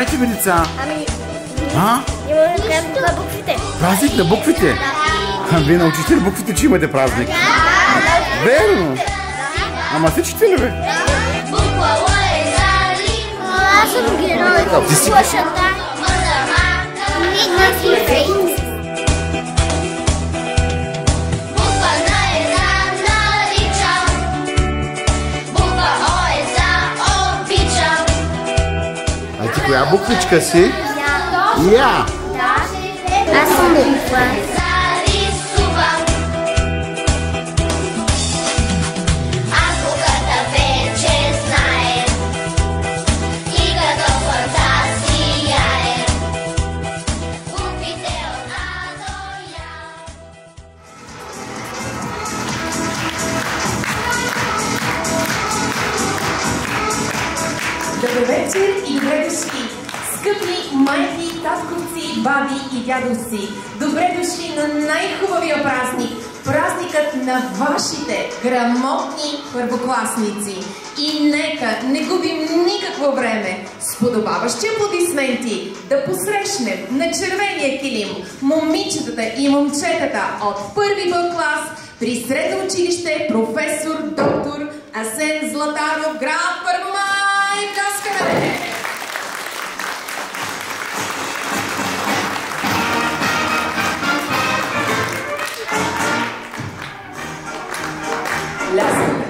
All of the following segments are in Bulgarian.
правите, бе, деца? Имаме празник на буквите. Празник на буквите? Вие научите ли буквите, че имате празник? Верно! Ама се чете ли, бе? Аз съм герой. Ти си А ти коя буквичка си? Я! Аз съм буква. Добър вечер и добре дошли, скъпи майки, татковци, баби и дядовци. Добре дошли на най-хубавия празник, празникът на вашите грамотни първокласници. И нека не губим никакво време с подобаващи аплодисменти да посрещнем на червения килим момичетата и момчетата от първи Б клас при средно училище професор доктор Асен Златаров, град Първомай. Пляскаме! Пляскаме!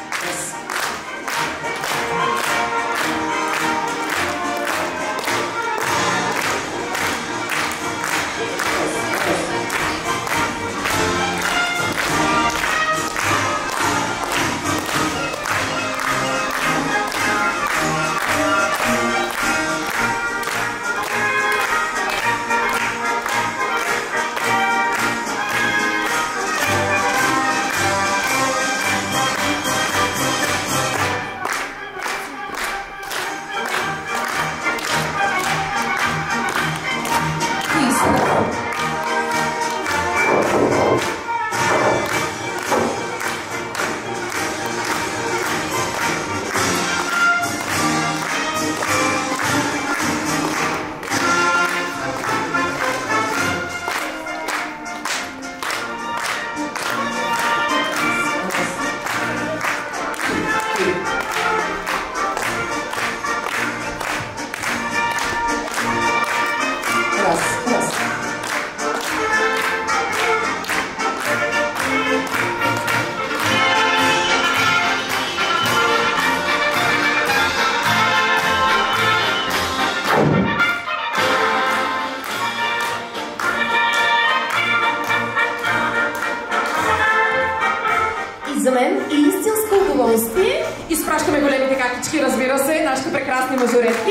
За мен е истинско удоволствие. Изпращаме големите какички, разбира се, нашите прекрасни мажоретки.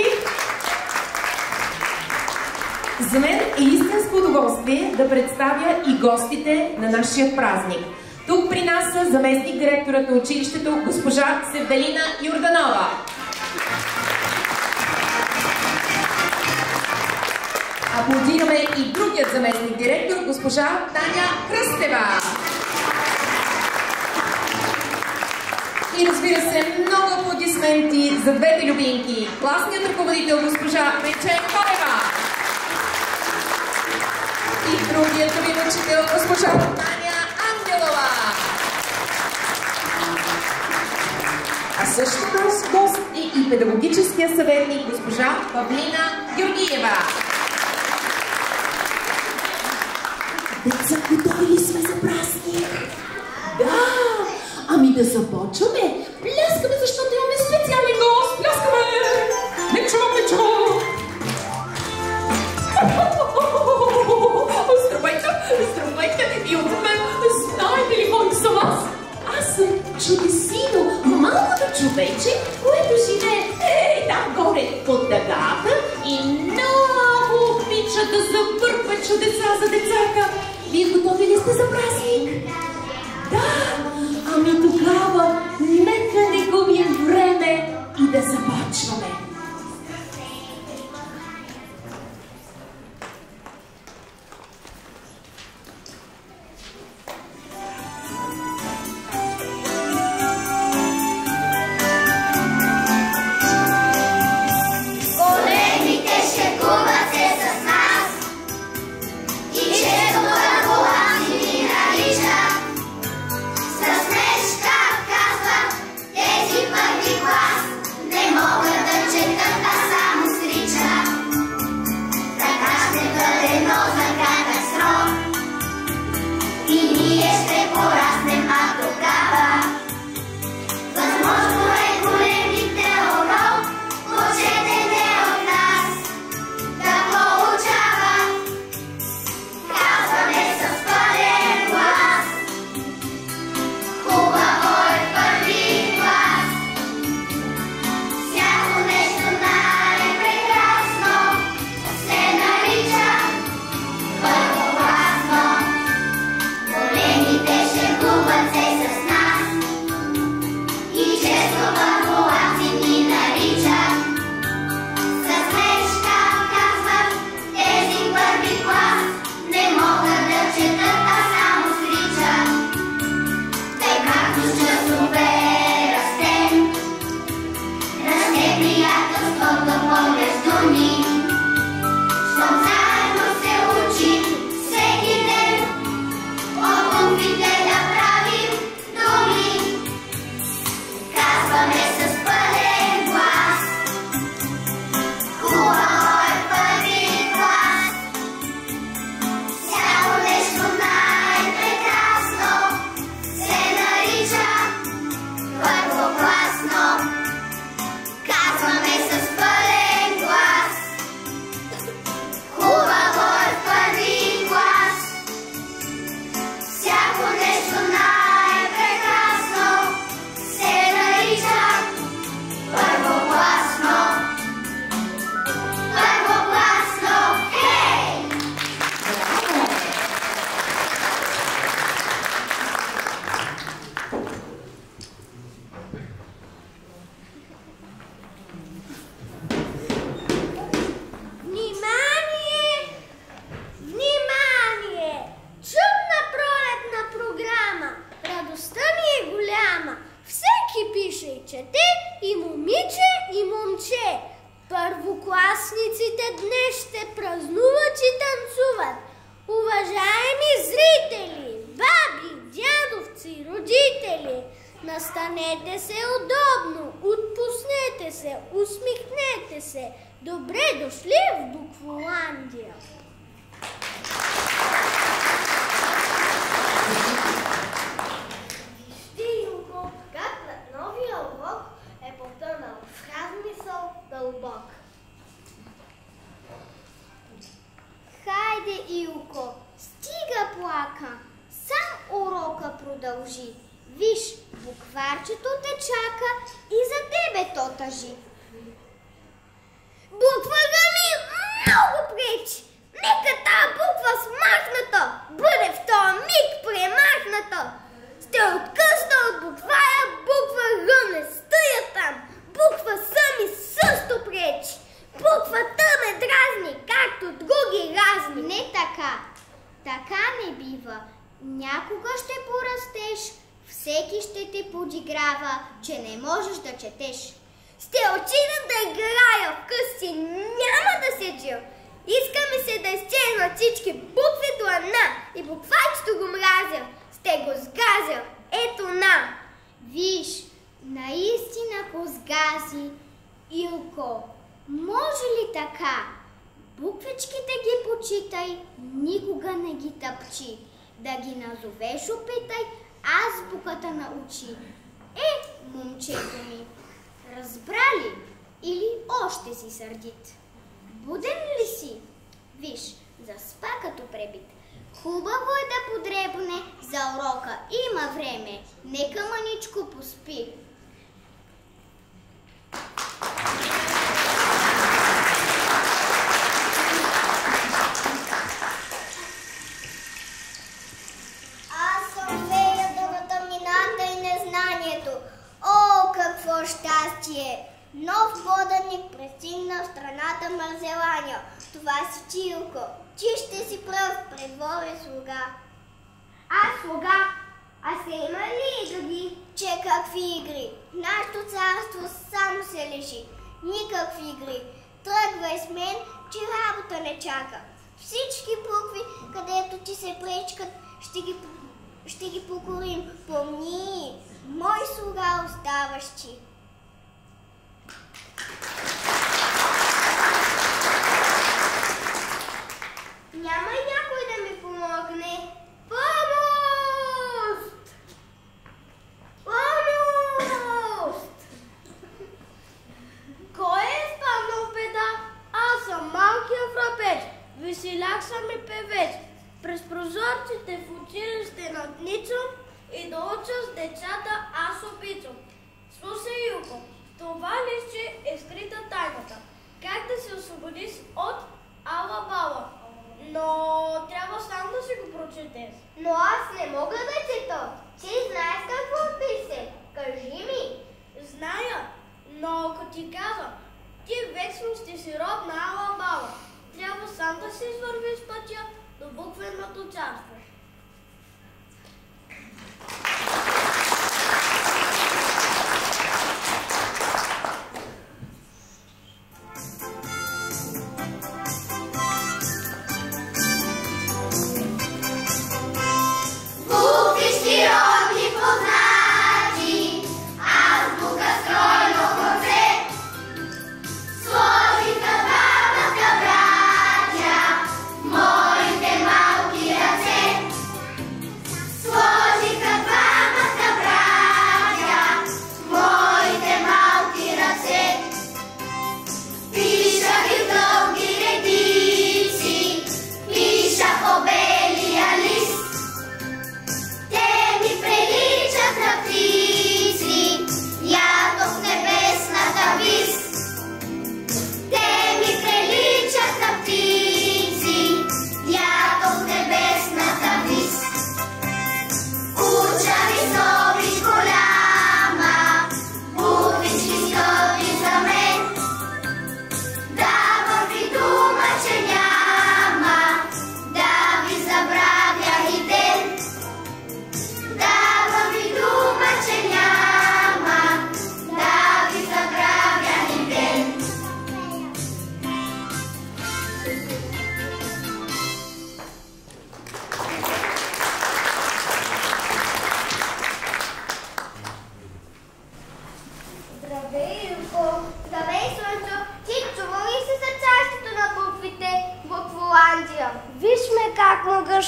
За мен е истинско удоволствие да представя и гостите на нашия празник. Тук при нас са заместник директорът на училището госпожа Севдалина Йорданова. Аплодираме и другият заместник директор госпожа Таня Кръстева. И разбира се, много аплодисменти за двете любимки. Класният ръководител госпожа Пече Колева. И другият любим учител госпожа Таня Ангелова. А също наш гост е и педагогическия съветник госпожа Павлина Георгиева. Деца, готови ли сме за празник? Да! Ами да започваме! Пляскаме, защото имаме специален гост! Пляскаме! Лечо, лечо! Здравейте! Здравейте! И от мен, знаете ли кой съм аз? Аз съм чудесино, малкото човече, което живее там горе под дъгата и много обича да завърква чудеса за децата. Вие готови ли сте за празник? Да! Ами тогава, нека не губим време и да започваме. Големите Първокласниците днес ще празнуват и танцуват. Уважаеми зрители, баби, дядовци, родители, настанете се удобно, отпуснете се, усмихнете се. Добре дошли в Букволандия! Стилко, как на новия урок е потънал в размисъл дълбок. Хайде, Илко, стига плака, сам урока продължи. Виж, букварчето те чака и за тебе то тъжи. Буквата ми много пречи. Нека тая буква смахната бъде в този миг премахната. Ще откъсна от буквая, буква Р не стоя там. Буква С ми също пречи. Буквата ме дразни, както други разни. Не така. Така не бива. Някога ще порастеш, всеки ще те подиграва, че не можеш да четеш. Ще отида да играя вкъщи, няма да седя. Искаме се да изчезнат всички букви до една и буквачето го мразя. Ще го сгазя. Ето на. Виж, наистина го сгази. Илко, може ли така? Буквичките ги почитай, никога не ги тъпчи. Да ги назовеш опитай, азбуката научи. Момчето ми, разбра ли или още си сърдит? Буден ли си? Виж, заспа като пребит. Хубаво е да подребне за урока. Има време. Нека мъничко поспи. Аз съм феята на тъмнината и незнанието. О, какво щастие! Нов поданик пристигна в страната Марзелания. Това си Чилко. Ти ще си пръв, предвори слуга. Аз слуга? А се има ли игри? Че какви игри? Нашето царство само се лежи. Никакви игри. Тръгвай с мен, че работа не чака. Всички букви, където ти се пречкат, ще ги покорим. Помни, мой слуга оставаш ти. Няма и някой да ми помогне. Помощ! Помощ! Кой е изпаднал в беда? Аз съм малкия фрапеч. Веселяк съм и певеч. През прозорците в училище надничам и да уча с децата аз обичам. Слушай, Илко, това листче е скрита тайната. Как да се освободиш от ала-бала. Но трябва сам да си го прочетеш. Но аз не мога да чета. Ти знаеш какво пише. Кажи ми. Зная, но ако ти казвам, ти вечно ще си род на ала-бала. Трябва сам да си извървиш пътя до буквеното царство.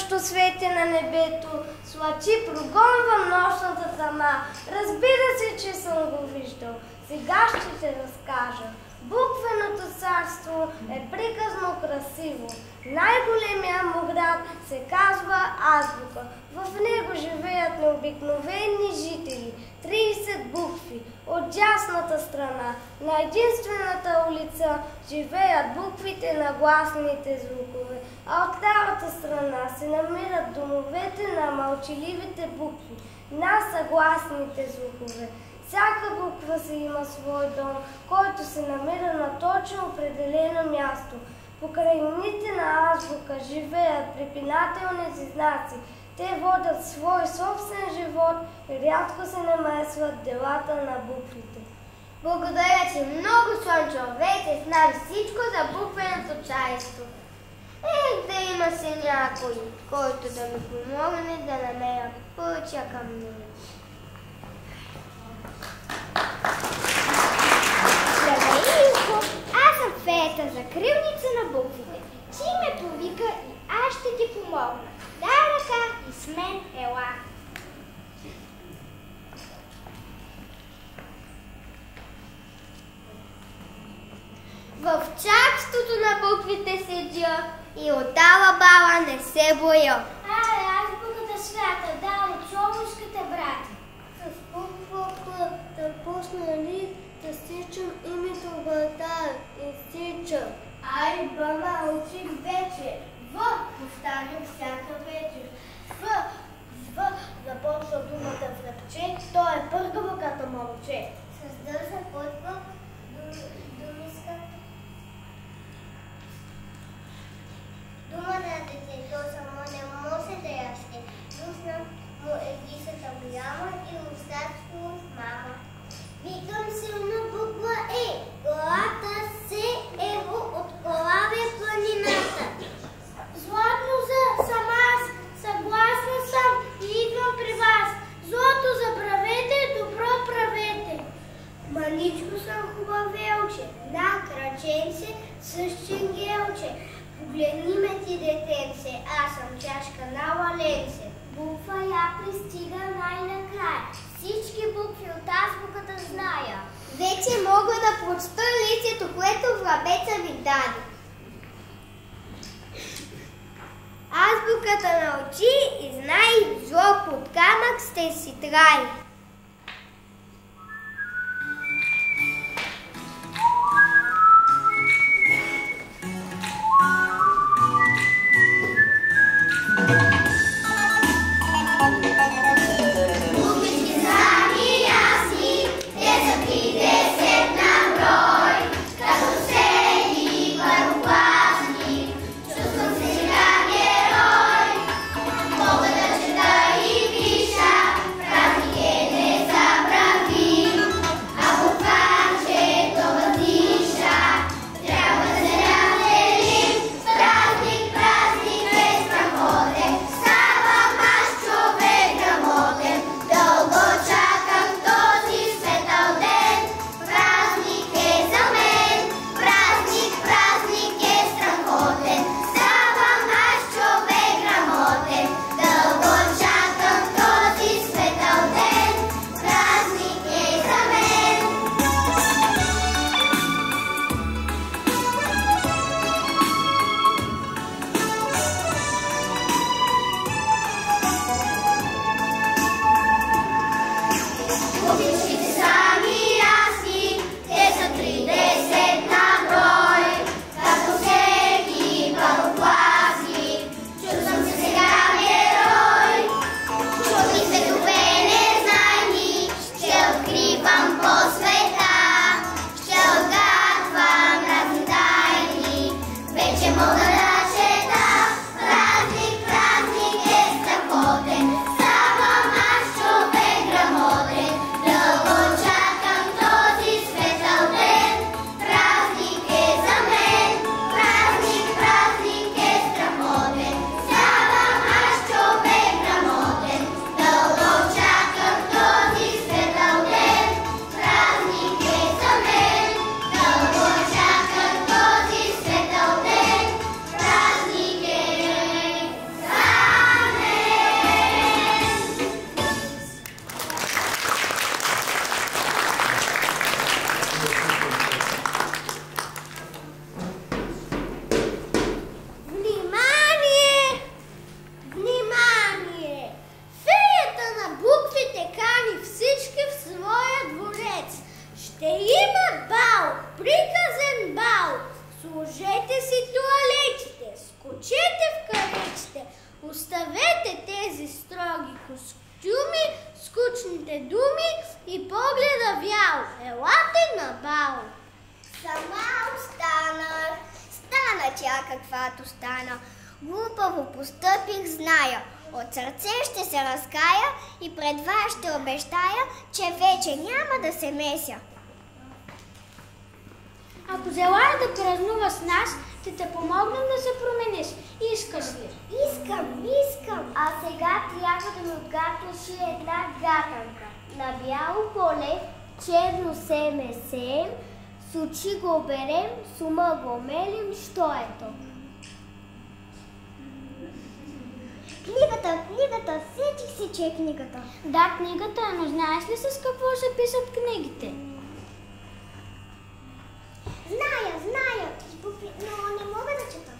също свети на небето, слънчи прогонвам нощната тъма. Разбира се, че съм го виждал. Сега ще те разкажа. Буквеното царство е приказно красиво. Най-големия му град се казва Азбука. В него живеят необикновени жители. 30 букви. От дясната страна, на единствената улица, живеят буквите на гласните звукове, а от лявата страна се намират домовете на мълчаливите букви, на съгласните звукове. Всяка буква си има свой дом, който се намира на точно определено място. По крайнините на азбука живеят препинателни знаци. Те водят свой собствен живот и рядко се намесват делата на буквите. Благодаря ти много, Слънчо. Вече знам всичко за буквеното царство. Да има се някой, който да ми помогне да намеря пътя към него. Здравей, Илко! Аз съм феята за крилница на буквите. Ти ме повика и аз ще ти помогна. Дай ръка и с мен ела. В царството на буквите седя и от тала бала не се боя. Азбуката свята, да, от човешките брати. С буква Х да пусна ли да сичам името вратар и сичам. Ай, баба, учи вече. В повтарям всяка вечер. В започва думата връбче, то е пъргаво като момче. С Д се почва думиска. Дума на детето само не може да яще. Дусна му е висата голяма и устатко мама. Викам силно буква Е. Главата се ево от Колаве планината. Златно съм аз, съгласна съм и идвам при вас. Злото забравете, добро правете. Маничко съм хубавелче, да, краченце, същен гелче. Погледни ме ти, детенце, аз съм чашка на валенце. Буква я пристига най-накрая. Всички букви от азбуката зная. Вече мога да прочета лицето, което врабеца ми даде. Азбуката научи и знай, зло под камък ще си трай. Дълго гуми и погледа вял. Елате на бал. Сама останах. Стана тя каквато стана. Глупаво постъпих, зная. От сърце ще се разкая и пред вас ще обещая, че вече няма да се меся. Ако желая да празнува с нас, ще те помогнем да се промениш. Искаш ли? Искам. А сега трябва да ми отгатваш една гатанка. На бяло поле, черно семе сеем, с очи го берем, с ума го мелим, що е то? Книгата, сетих си, че е книгата. Да, книгата, но знаеш ли с какво се писат книгите? Зная, но не мога да чета.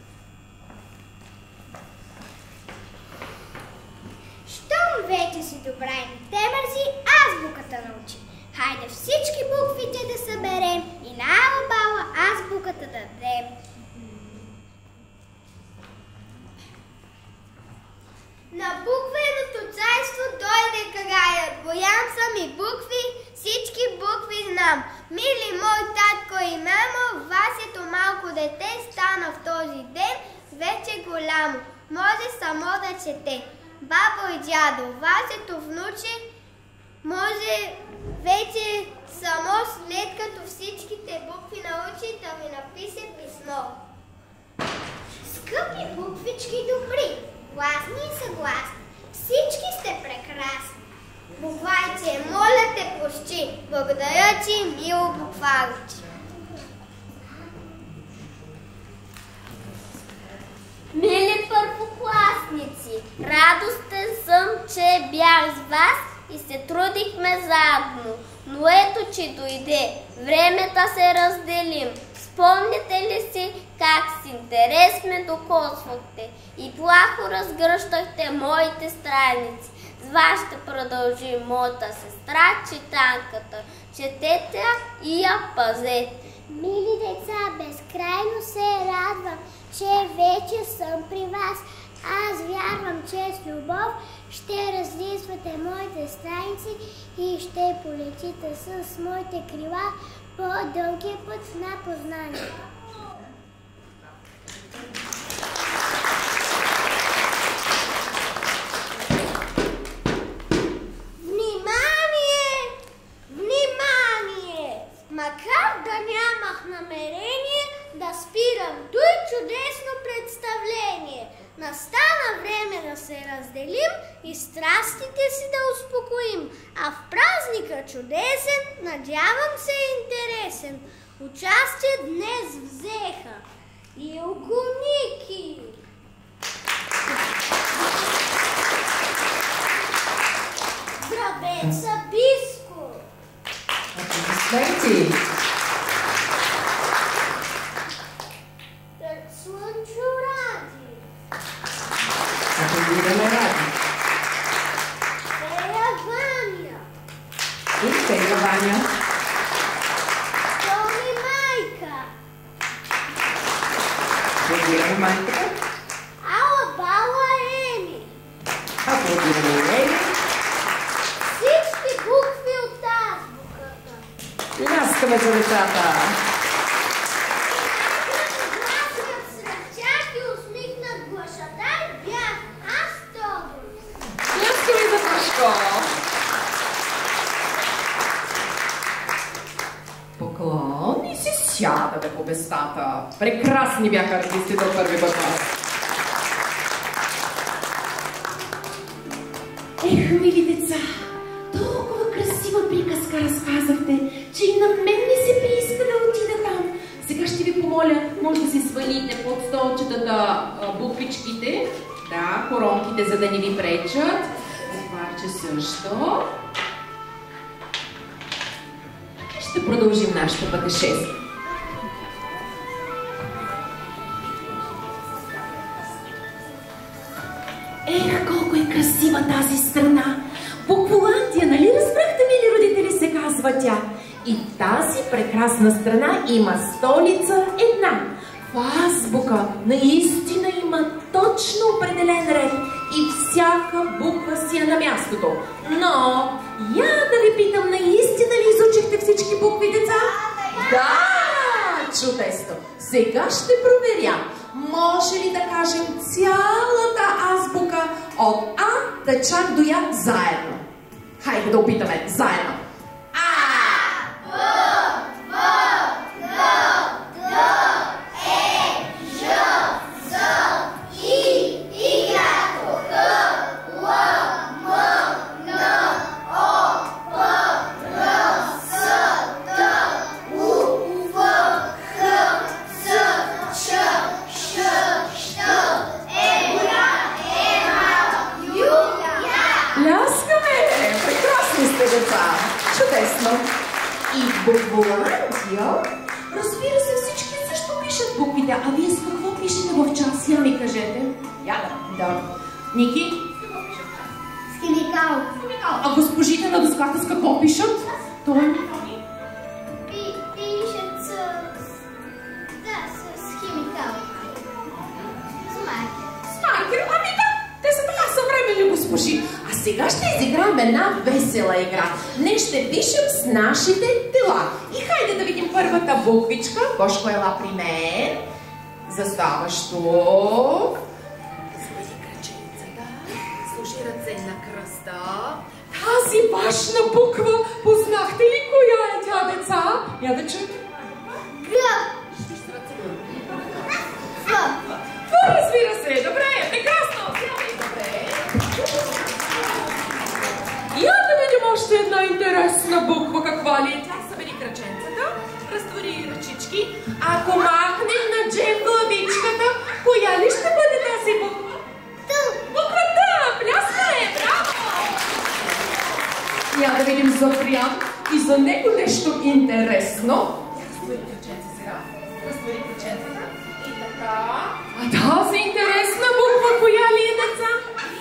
Щом вече си добра и не те мързи, азбуката научи. Хайде всички буквите да съберем и на ала-бала азбуката да дадем. На буквеното царство дойде краят. Боям съм и букви, всички букви знам. Мили мой татко и мамо, Васето малко дете стана в този ден вече голямо. Може само да чете. Бабо и дядо, Васето внуче, може вече само след като всичките букви научи да ми напише писмо. Скъпи буквички добри, гласни и съгласни, всички сте прекрасни. Буквайче, моля те прощи, благодаря ти, мило букварче. Мили първокласници, радостен съм, че бях с вас и се трудихме заедно. Но ето, че дойде времето се разделим. Спомните ли си как с интерес ме докосвахте и плахо разгръщахте моите страници? С вас ще продължи моята сестра читанката. Четете и я пазете. Мили деца, безкрайно се радвам, че вече съм при вас. Аз вярвам, че с любов ще разлиствате моите страници и ще полетите с моите крила по дългия път на познанието. Внимание! Макар да нямах намерение да спирам той чудесно представление, настана време да се разделим и страстите си да успокоим, а в празника чудесен, надявам се интересен, участие днес взеха Илко Ники, Здравеца Биско, Аплодисменти! Слънчо Ради, Аплодираме Ради! Фея Ваня, И Фея Ваня! Томи Майка, Аплодираме майката! Ала Бала Еми, Аплодираме Ели! всички букви от азбуката. Пляскаме за децата! Гласът сред тях и усмихнат глашатай бях аз Тодор. Пляскаме за Пашко! Поклон и се сядате по местата. Прекрасни бяха артистите от първи клас. Ех, мили деца, толкова красива приказка разказахте, че и на мен не се прииска да отида там. Сега ще ви помоля, може да си свалите под столчетата буквичките, да, коронките, за да не ви пречат. Букварче също. И ще продължим нашето пътешествие. Ех, колко е красива тази страна! Букволандия, нали разбрахте, мили родители, се казва тя? И тази прекрасна страна има столица една. В азбука наистина има точно определен ред и всяка буква си е на мястото. Но я да ви питам всички букви, деца? Да! Чудесно! Сега ще проверя. Може ли да кажем цялата азбука от А да чак до Я заедно? Хайде да опитаме заедно. Чудесно! И в Букволандия, разбира се, всички също пишат буквите. А вие с какво пишете в час? Я ми кажете. Да. Ники? С химикал. А госпожите на доската с какво пишат? Той? Пишат с химикал. С маркер. С маркер? Ами да, те са така съвременни госпожи. А сега ще изиграем една весела игра. Днес ще пишем с нашите тела. И хайде да видим първата буквичка. Бошко, ела при мен. Заставаш тук. Свали кръченцата. Сложи ръце на кръста. Тази важна буква, познахте ли коя е тя, деца? Я да чуем. Г. Ф. Разбира се. Добре, прекрасно. Добре. Я да видим още една интересна буква. Каква ли е тя? Събери кръченцата, разтвори ръчички. Ако махнем на Джем главичката, коя ли ще бъде тази буква? Буква Т! Пляскаме! Браво! Я да видим за Фриан и за него нещо интересно. Разтвори кръченца сега. Разтвори кръченцата. И така. А тази интересна буква коя ли е, деца?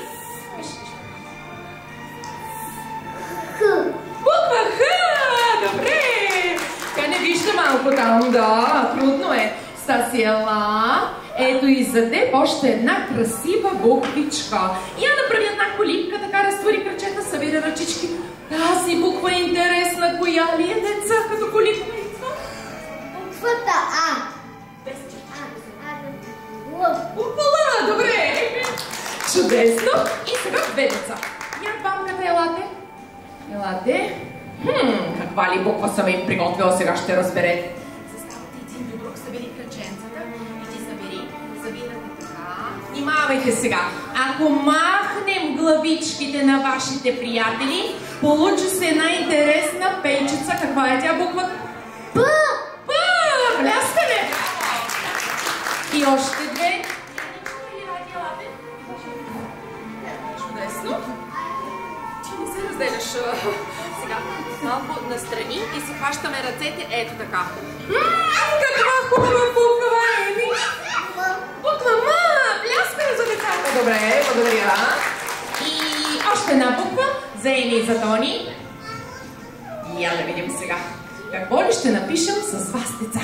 Буква Х! Добре! Тя не вижда малко там, да, трудно е. Стаси, ела. Ето и за теб още една красива буквичка. Я направи една колипка, така разтвори кръчета, събира ръчички. Тази буква е интересна. Коя ли е, деца, като колипка? Буквата А. Буква Л, добре! Чудесно! И сега две деца. Я двамката, елате. Елате. Каква ли буква съм им приготвила, сега ще разберете. Заставате един до друг, събери кръченцата и ти събирате така. Внимавайте сега. Ако махнем главичките на вашите приятели, получи се една интересна пейчица. Каква е тя буква? П. П! Пляскане! И още две. Чудесно. Ти не се разделяш сега малко настрани и си хващаме ръцете ето така. Каква хубава буква, Еми! Буква М! Пляскане за децата. Добре, благодаря. И още една буква за Еми и за Тони. И я да видим сега. Какво ли ще напишем с вас, деца?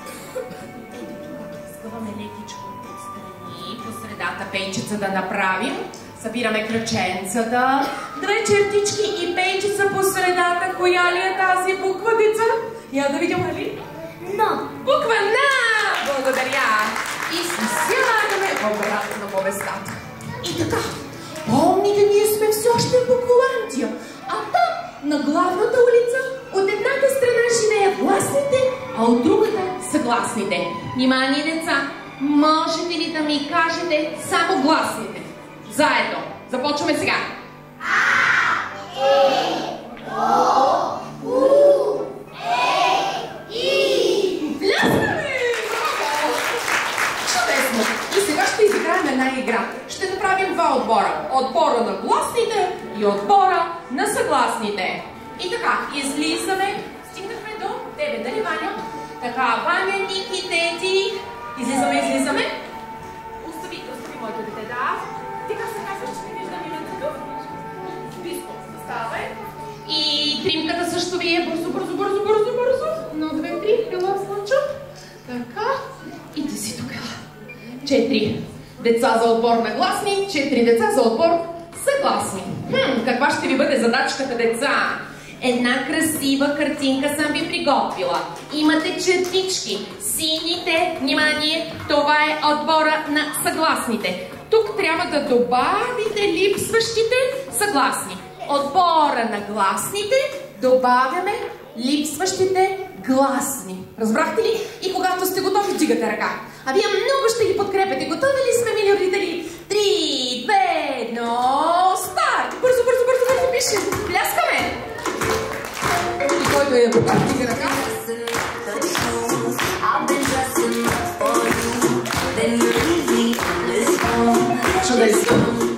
Изгъваме лекичко отстрани, по средата пейчица да направим. Събираме кръченцата, две чертички и пейчица по средата. Коя ли е тази буква, деца? Я да видим, нали? Но. Буква На! Благодаря! И си сядаме обратно по местата. И така, помните, ние сме все още в Букволандия, а там, на главната улица, от едната страна живеят гласните, а от другата са гласните. Внимание, деца! Можете ли да ми кажете само гласните? Заедно. Започваме сега. А, Е, О, У, Е, И. Пляскаме! Чудесно! И сега ще изиграем една игра. Ще направим два отбора. Отбора на гласните и отбора на съгласните. И така, излизаме. Стигнахме до тебе, дали, Ваня? Така, Ваня, Ники, Тети. Излизаме. Остави моето дете, да. Ти как се казваш, че не виждам името? Биско, заставай. И тримката също ви е бързо. 1, 2, 3, ела слънчо. Така. И ти си тук, ела. 4 деца за отбор на гласни, 4 деца за отбор съгласни. Каква ще ви бъде задачката, деца? Една красива картинка съм ви приготвила. Имате чертички. Сините, внимание, това е отбора на съгласните. Тук трябва да добавите липсващите съгласни. Отбора на гласните добавяме липсващите гласни. Разбрахте ли? И когато сте готови, вдигате ръка. А вие много ще ги подкрепяте. Готови ли сме, мили родители? 3, 2, 1, старт! Бързо, бързо, бързо, бързо пишем. Пляскаме! И който е готов, вдига ръка. Чудесно!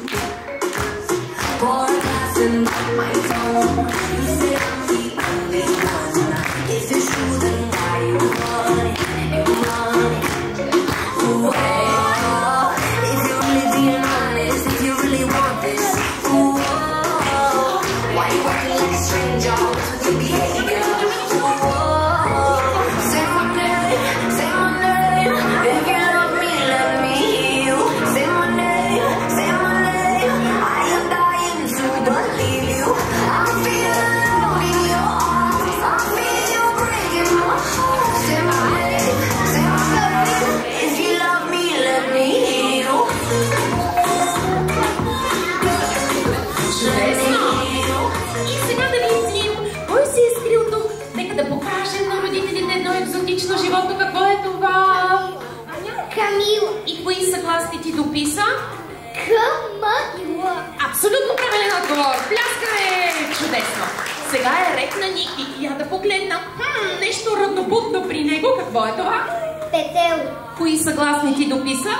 Животно, какво е това? Камила. И кои съгласни ти дописа? Камила. Абсолютно правилен отговор. Пляскаме! Чудесно. Сега е ред на Ники. Я да погледна. Нещо роднобудно при него. Какво е това? Петело. Кои съгласни ти дописа?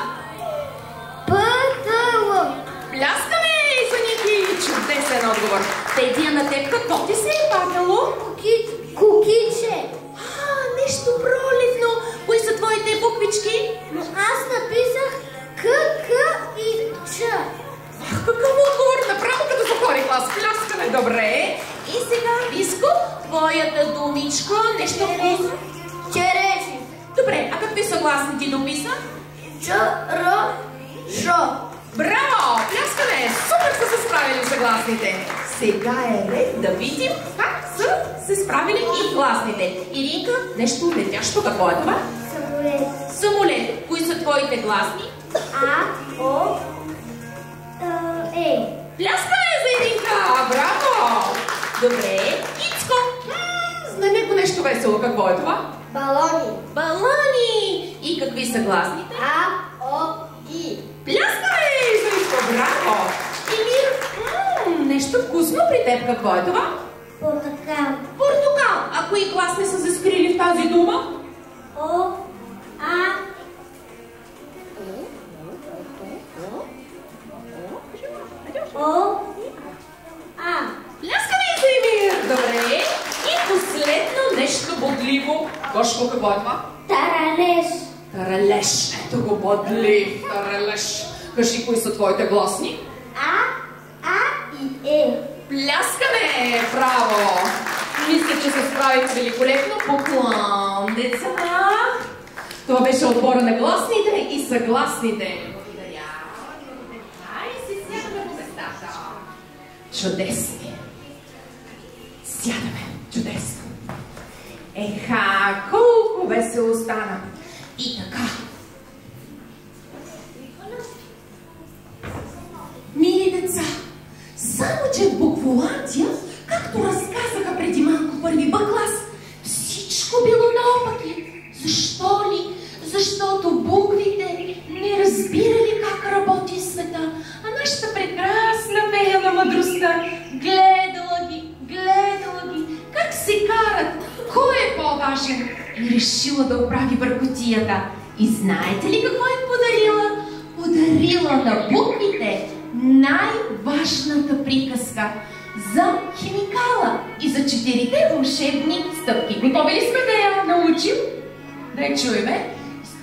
Петело. Пляскаме за Ники! Чудесен отговор. Тедия, на теб какво ти се е паднало? Кукиче. Нещо пролетно. Кои са твоите буквички? Аз написах К, К и Ч. Какъв отговор? Направо като затвори клас. Пляскаме. Добре. И сега, Виско, твоята думичка, нещо вкусно. Череши. Добре, а какви съгласни ти дописа? Ч, Р, Шо. Браво! Пляскаме! Супер са се справили съгласните. Сега е ред да видим как са се справили и гласните. Иринка, нещо летящо. Какво е това? Самолет. Самолет. Кои са твоите гласни? А, О, Е. Пляскаме за Иринка! Браво! Добре. Ицко. На него нещо весело. Какво е това? Балони. Балани. И какви са гласните? А, О, И. Пляскаме за Ицко! Браво! Емир, нещо вкусно при теб. Какво е това? Портокал. Портокал. А кои гласни са се скрили в тази дума? О, А. О, А. Пляскаме за Емир! Добре. И последно нещо бодливо. Гошко, какво е това? Таралеж. Таралеж. Ето го бодлив. Таралеж. Кажи, кои са твоите гласни? А и Е. Пляскаме! Браво! Мисля, че се справихте великолепно. Поклон, деца! Това беше отбора на гласните и съгласните. Благодаря. Ай, си сядаме по местата. Чудесни. Сядаме. Чудесно. Еха, колко весело стана. И така. Мили деца, само че в Букволандия, както разказаха преди малко първи Б клас, всичко било наопаки. Защо ли? Защото буквите не разбирали как работи света, а нашата прекрасна фея на мъдростта гледала ги, как се карат, кой е по-важен, и решила да оправи бъркотията. И знаете ли какво е подарила? Подарила на буквите най-важната приказка за химикала и за 4-те вълшебни стъпки. Готови ли сме да я научим? Да я чуеме?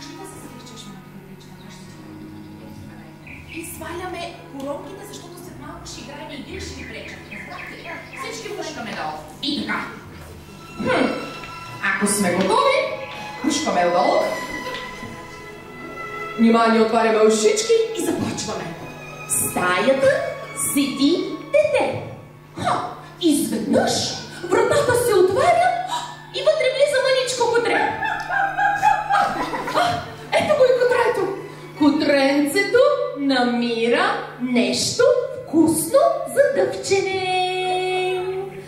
И сваляме коронките, защото след малко ще играем и игри, ще ни пречат. Всички пушкаме долу. И така. Ако сме готови, пушкаме долу. Внимание, отваряме ушички и започваме. В стаята седи дете. Изведнъж вратата се отваря и вътре влиза мъничко котре. Ето го и котрето. Котренцето намира нещо вкусно за дъвчене.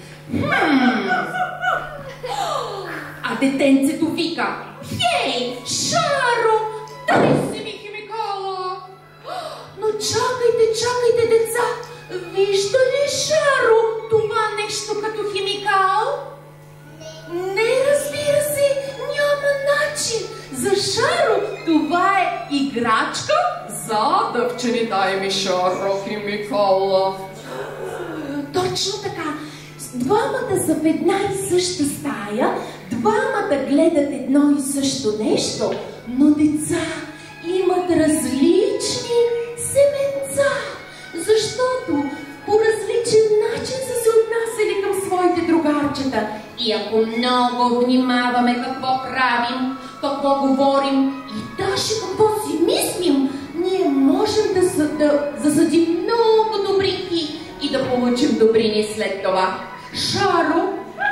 А детенцето вика: хей, Шаро, дай си ми химикала. Но чакайте, деца, вижда ли Шаро това нещо като химикал? Не, разбира се, няма начин. За Шаро това е играчка за дъвчене. Дай ми, Шаро, химикала. Точно така. Двамата са в една и съща стая, двамата гледат едно и също нещо, но деца имат различни семенца, защото по различен начин са се отнасяли към своите другарчета. И ако много внимаваме какво правим, какво говорим и даже какво си мислим, ние можем да засадим много добринки и да получим добрини след това. Шаро,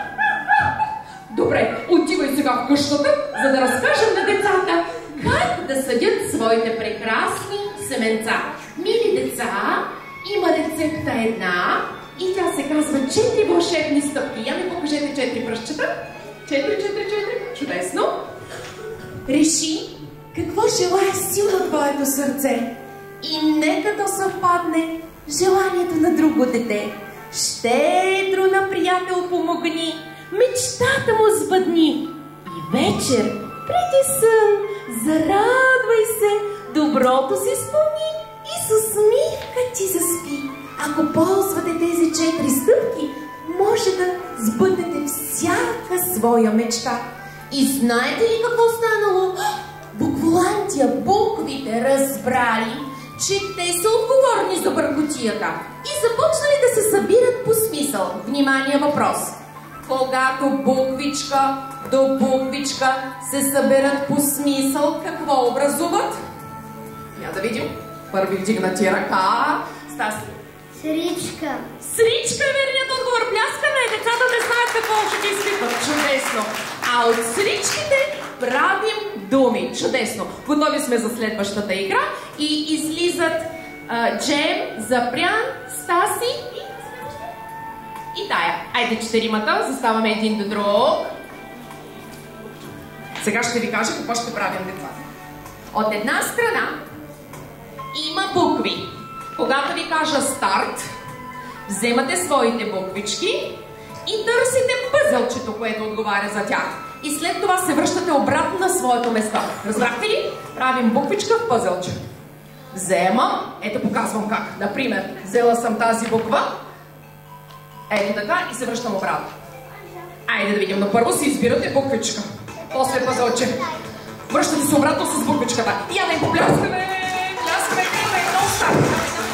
добре, отивай сега в къщата, за да разкажем на децата как да съдят своите прекрасни семенца. Мили деца, има рецепта една и тя се казва 4 вълшебни стъпки. Я ми покажете 4 пръстчета. 4. Чудесно. Реши какво желая силно твоето сърце и нека да съвпадне желанието на друго дете. Щедро на приятел помогни, мечтата му сбъдни. И вечер, преди сън, зарадвай се, доброто си спомни и с усмивка ти заспи. Ако ползвате тези 4 стъпки, може да сбъднете всяка своя мечта. И знаете ли какво станало? Букволантия, буквите разбрали, че те са отговорни за бъркотията и започнали да се събират по смисъл. Внимание, въпрос. Когато буквичка до буквичка се съберат по смисъл, какво образуват? Я да видим. Първи вдигнати ръка. Стаси. Сричка. Сричка е верният отговор. Пляскаме. Децата не знаят какво ще изпитват. Чудесно. А от сричките правим думи. Чудесно. Готови сме за следващата игра и излизат Джем, Запрян, Стаси и Тая. Айде 4-мата, заставаме един до друг. Сега ще ви кажа какво ще правим, децата. От една страна има букви. Когато ви кажа старт, вземате своите буквички и търсите пъзълчето, което отговаря за тях. И след това се връщате обратно на своето место. Разбрахте ли? Правим буквичка в пъзълче. Вземам, ето показвам как. Например, взела съм тази буква, ето така и се връщам обратно. Айде да видим, но първо си избирате буквичка, после пъзълче. Връщате се обратно с буквичката. И я да им попляскаме! Пляскаме, крива и много старт!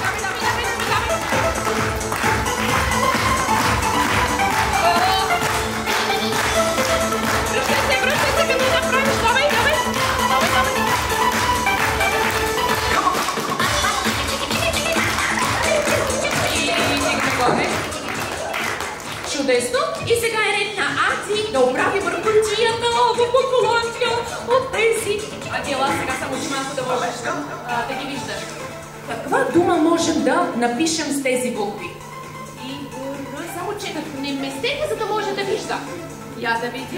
Чудесно! И сега е ред на Аци да оправи бъркотията в букволантия от тези дела. Сега само че малко да въвеждам, да ги виждаш. Каква дума можем да напишем с тези букви? И само че не местете, за да може да вижда. Я да видим.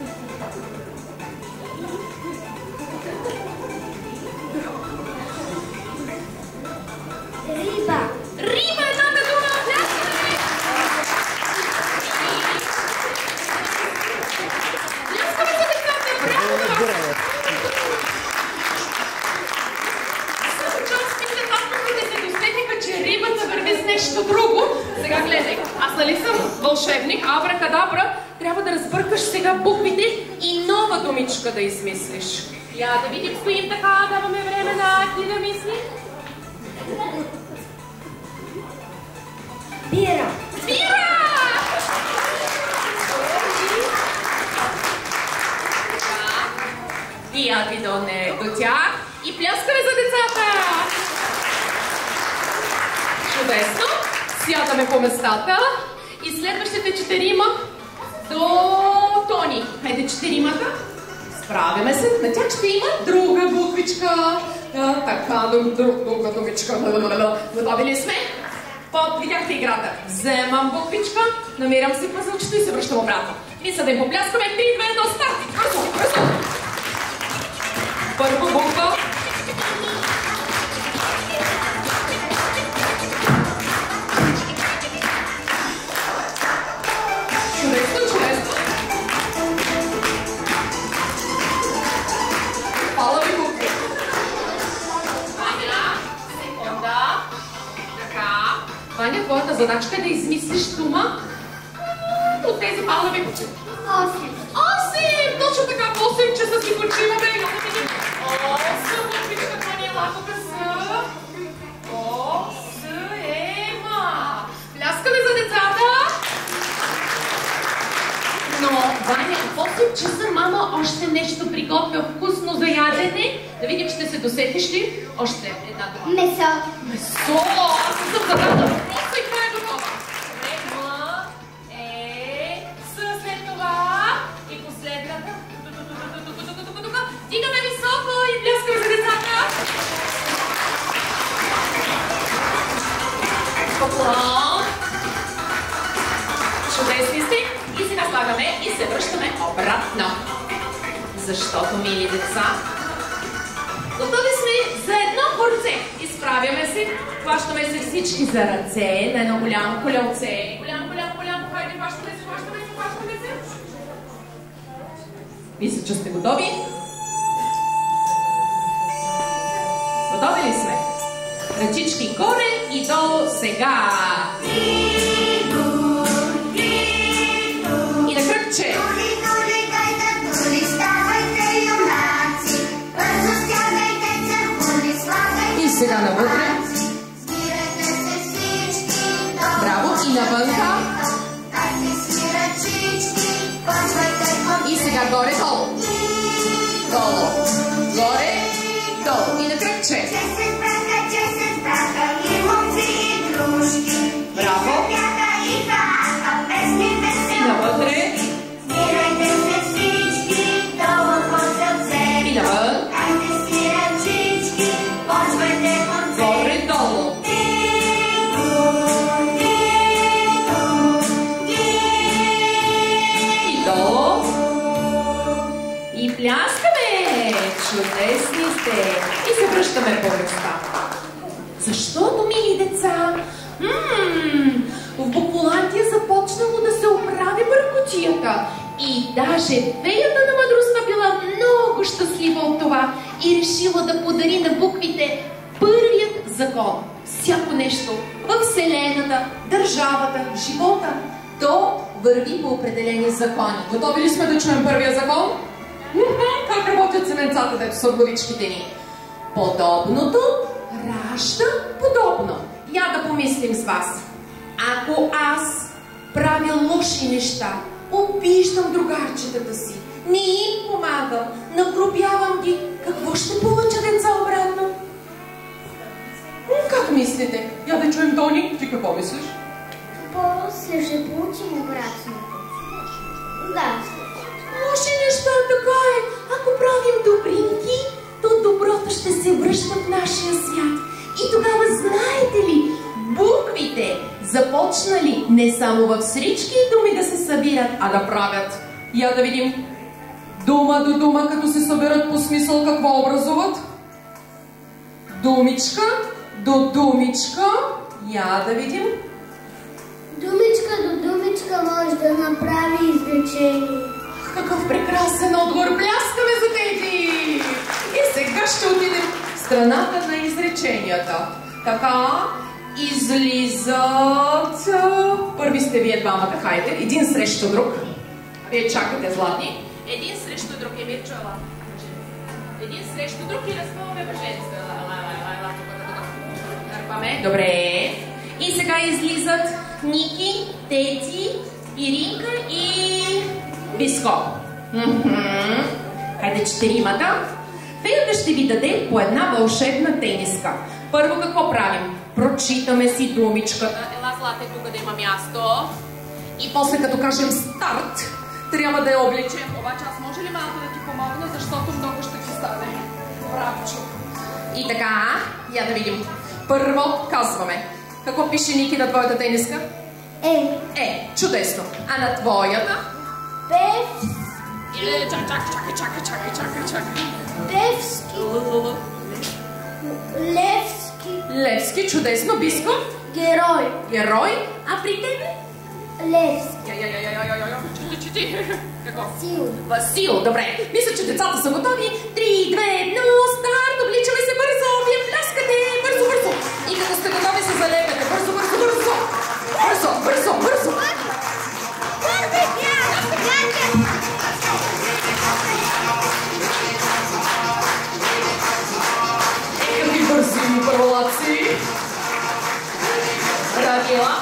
Риба. Риба е едната дума! Пляскаме за децата! Браво! Че рибата върви с нещо друго. Сега гледай, аз нали съм вълшебник, абракадабра, трябва да разбъркаш сега буквите и нова думичка да измислиш. Я да видим, стоим така, даваме време на Аки да мисли. Бира. Бира! И Аки до тях и пляскаме за децата! Чудесно! Сядаме по местата и следващите 4 Тони. Хайде четиримата. Справяме се. На тях ще има друга буквичка. Така, друга буквичка. Готови ли сме? Видяхте играта. Вземам буквичка, намирам си пъзълчето и се връщам обратно. Мисля да им попляскаме. 3, 2, 1, старт! Бързо, бързо! Първа буква. Чудесно, чудесно. Хвала ви букви. Ваня, секунда. Така. Ваня, твоята задачка е да измислиш дума от тези палави букви. 8. Точно така, 8 часа си почиваме. 8 буквите, какво ни е лапата са? Ема. Пляскаме за децата. Но, Ваня, в 8 часа мама още нещо приготвя вкусно за ядене. Да видим, ще се досетиш ли? Още една дума. Месо. Месо! Аз съм задала въпроса и това е готова. След това и последната. Дигаме високо и пляскаме за децата. Поклон. Чудесни сте. И сега слагаме и се връщаме обратно. Защото, мили деца, готови сме за едно хорце. Изправяме се, хващаме се всички за ръце на едно голямо колелце. Голямо. Хайде, хващаме се. Мисля, че сте готови. Готови ли сме? Ръчички горе и долу сега. И на кръгче. И сега навътре. Браво. И навънка. И сега горе-долу. Долу. Горе-долу. И на кръгче. Браво. И навътре. И навън. Горе-долу. И долу. И пляскаме! Чудесни сте! И се връщаме по места. Защото, мили деца, в Букволандия започнало да се оправи бъркотията. И даже феята на мъдростта била много щастлива от това и решила да подари на буквите първият закон. Всяко нещо във Вселената, държавата, живота, то върви по определени закони. Готови ли сме да чуем първия закон? Как работят семенцата, дето са главичките ни? Подобното ражда подобно. Я да помислим с вас. Ако аз правя лоши неща, обиждам другарчетата си, не им помагам, нагрубявам ги, какво ще получа деца обратно? Как мислите? Я да чуем Тони. Ти какво мислиш? После ще получим обратно. Да. Лоши неща, така е. Ако правим добринки, то доброто ще се връща в нашия свят. И тогава знаете ли, буквите започнали не само във всички думи да се събират, а да правят. Я да видим. Дума до дума, като се съберат по смисъл, какво образуват? Думичка до думичка. Я да видим. Думичка до думичка може да направи изречение. Какъв прекрасен отговор! Пляскаме за тези! И сега ще отидем в страната на изреченията. Така, излизат... Първи сте вие двамата, хайде. Един срещу друг. Вие чакате, златни. Един срещу друг. Емир, чуела. Един срещу друг и разпълваме въженца. Търпаме. Добре. И сега излизат Ники, Тети, Иринка и... Биско. Хайде четиримата. Феята ще ви даде по една вълшебна тениска. Първо какво правим? Прочитаме си думичката. Ела, Злате, тук да има място. И после като кажем старт, Трябва да я облечем, обаче аз може ли малко да ти помогна, защото много ще ти стане. Бравчо. И така, я да видим. Първо казваме. Какво пише, Ники, на твоята тениска? Чудесно. А на твоята? Чакай. Левски. Левски, чудесно. Биско? Герой. А при тебе? Левски. Васил, добре. Мисля, че децата са готови. 3, 2, 1, старт. Обличаме се бързо. Вие пляскате. Бързо. И като сте готови се залепете. Бързо. Какви бързи първолаци. Радила.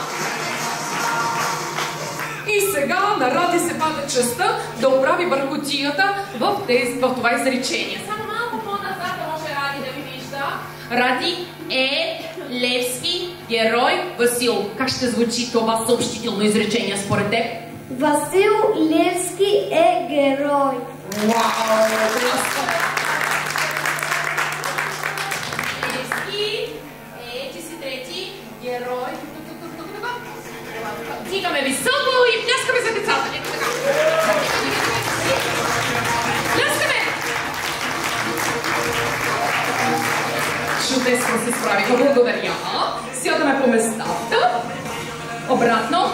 И сега на Ради се пада честа да оправи бъркотията в това изречение. Само малко по-назад може Ради да ви вижда. Ради е Левски, герой, Васил. Как ще звучи това съобщително изречение според теб? Васил Левски е герой. Вау! Левски е, ти си трети, герой. Дигаме високо и пляскаме за децата. Ето така. Пляскаме! Чудесно се справиха. Благодаря. Сядаме по местата. Обратно.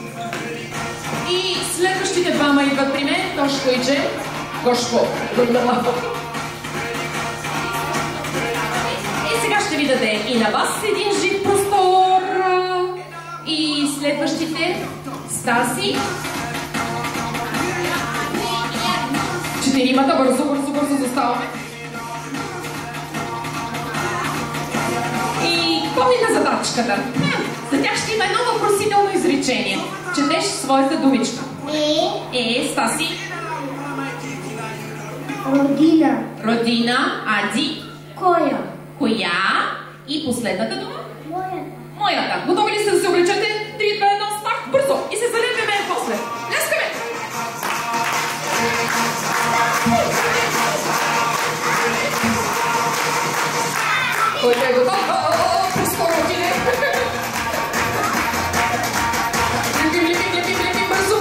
И следващите двама идват при мен. Тошко и Джем. Гошко. И сега ще ви даде и на вас един жив простор. И следващите Стаси. Четиримата. Бързо заставаме. И помните задачката. За тях ще има едно въпросително изречение. Четеш своята думичка. Стаси. Родина. Ади. Коя? И последната дума? Моята. Готови ли сте да се облечете? 3, 2, 1, старт. Бързо. И се залепяме после. Ляскаме. Който е готов? По-скоро отиде. Лепим. Бързо.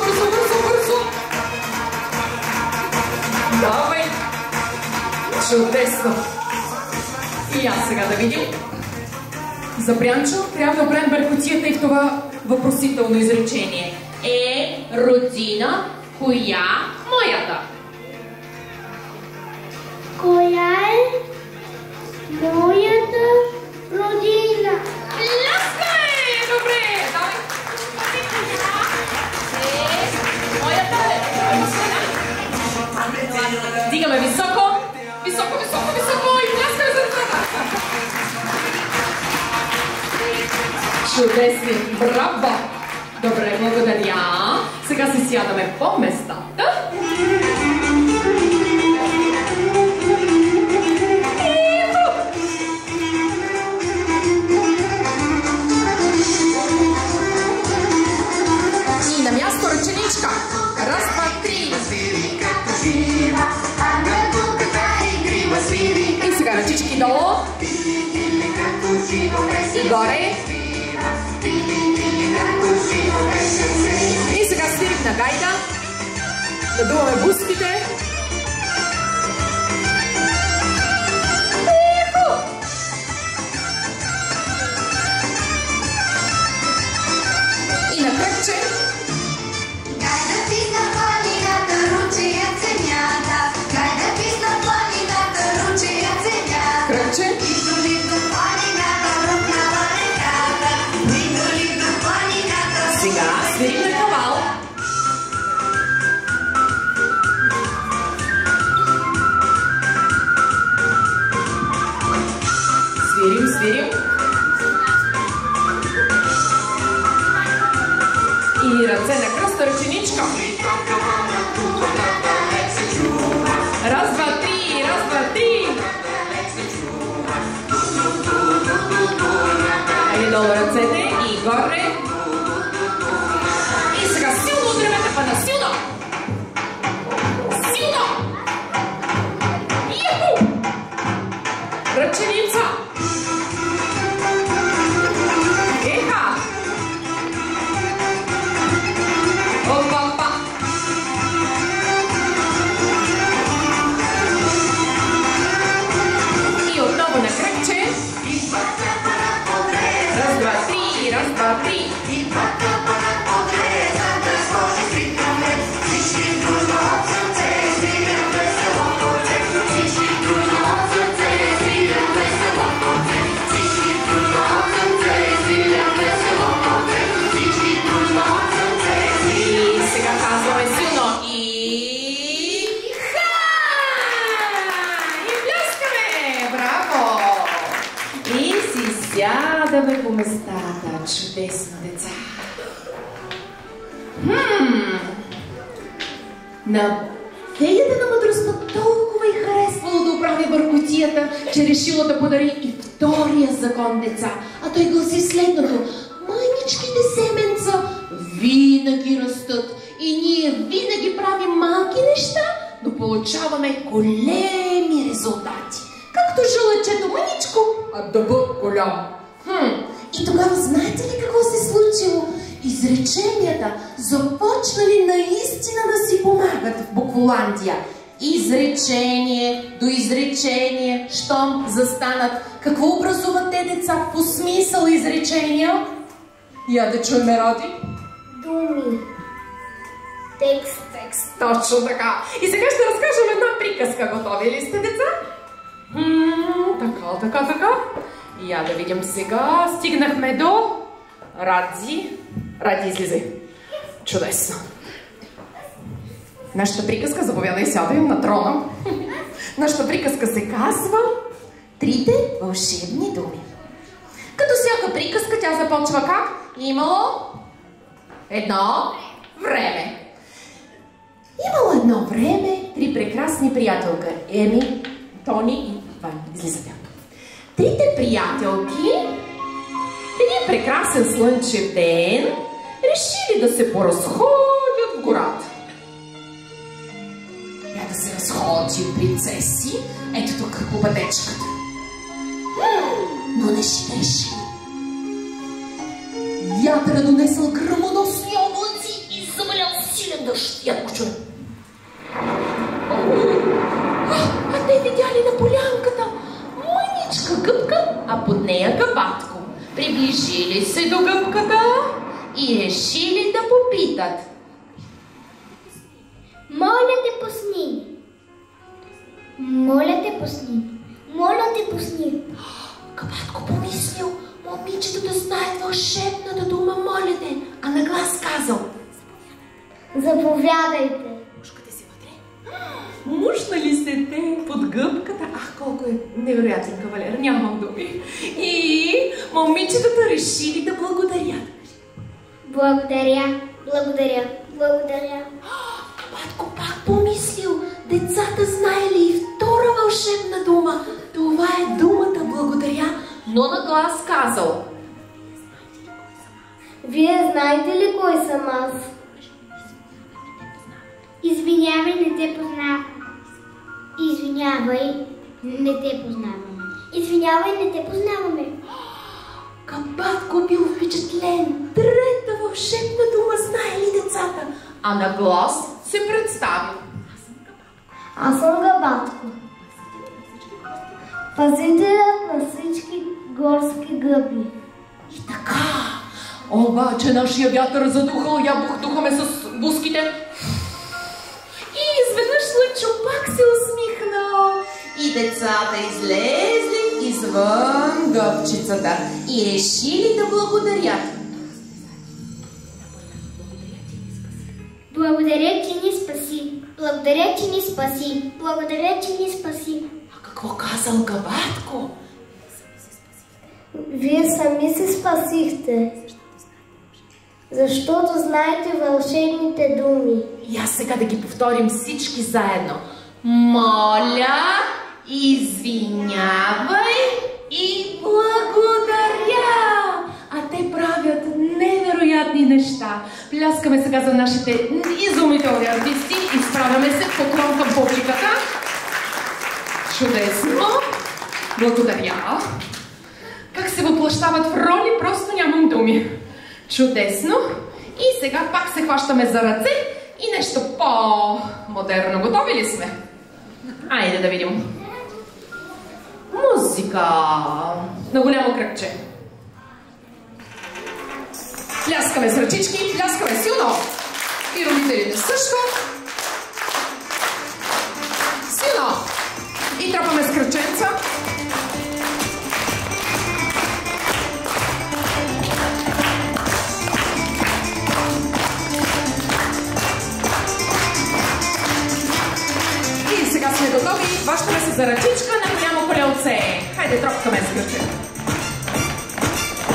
Давай. Чудесно. И аз сега да видим. За Брянчо трябва да оправим бъркотията и в това въпросително изречение. Родина, коя? Моята. Коя е моята родина? Ляскай! Добре! Давай! Моята е. Дигаме високо и пляскаме за децата. Чудесни! Браво! Добре, благодаря. Сега се сядаме по местата. И на място ръченичка. Раз, два, три. И сега ръчички долу. И горе. И сега свирим на гайда. Надуваме бузките. И на кръгче. Кръгче. Сега свирим на кавал. Свирим. И ръце на кръста, ръченичка. Раз, два, три. Айде долу ръцете и горе. И сега силно удряме тъпана, силно. сядаме по местата. Чудесно, деца. На феята на мъдростта толкова й харесвало да оправи бъркотията, че решила да подари и втория закон, деца. А той гласи следното: мъничките семенца винаги растат и ние винаги правим малки неща, но получаваме големи резултати. Както жълъчето мъничко, а дъбът голям. И тогава знаете ли какво се случило? Изреченията започнали наистина да си помагат в Букволандия. Изречение до изречение, щом застанат. Какво образуват те, деца, по смисъл изречения? Я да чуем, Ради. Думи. Текст. Точно така. И сега ще разкажем една приказка. Готови ли сте, деца? Така. Я да видим сега. Стигнахме до Ради. Ради, излизай. Чудесно. Нашата приказка, заповядай, сядай на трона. Нашата приказка се казва Трите вълшебни думи. Като всяка приказка, тя започва как? Имало едно време. Имало едно време три прекрасни приятелка. Еми, Тони и Ваня. Излиза тя. Трите приятелки един прекрасен слънчев ден решили да се поразходят в гората. Да се разходи, принцеси. Ето тук по пътечката. Но не ще реши. Вятъра донесъл гръмоносни облаци и завалял силен дъжд. Я го чуем. А те видяли на полянката мъничка гъбка, а под нея гъбатко. Приближили се до гъбката и решили да попитат: Моля те, пусни. Моля те, пусни. Моля те, пусни. Гъбатко помислил: момичетата знаят вълшебната дума моля те, а на глас казал: Заповядайте. Мушкате си вътре. Мушнали се те под гъбката. Ах, колко е невероятен кавалер, нямам думи. И момичетата решили да благодарят. Благодаря. Гъбатко пак помислил: децата знаели и втора вълшебна дума. Това е думата благодаря, но на глас казал: Вие знаете ли кой съм аз? Извинявай, не те познавам. Извинявай, не те познаваме. Гъбатко бил впечатлен. Трета вълшебна дума знае ли децата? А на глас се представи: Аз съм Гъбатко. Пазителят на всички горски гъби. И така. Обаче нашия вятър задухал, я бухдухаме с буските. И изведнъж Слънчо пак се усмихнал. И децата излезли извън гъбчицата и решили да благодарят. Благодаря, че ни спаси. А какво казал Гъбатко? Вие сами се спасихте, защото знаете вълшебните думи. И аз сега да ги повторим всички заедно. Моля, извинявай и благодаря. А те правят невероятни неща. Пляскаме сега за нашите изумителни артисти. Изправяме се, поклон към публиката. Чудесно. Благодаря. Как се въплъщават в роли, просто нямам думи. Чудесно. И сега пак се хващаме за ръце и нещо по-модерно. Готови ли сме? Айде да видим. Музика. На голямо кръгче. Пляскаме с ръчички, пляскаме силно. И родителите също. Силно. И трапаме с кръченца. И сега сме готови. Хващаме се за ръчичка на голямо колелце. Хайде, тропкаме с кръче.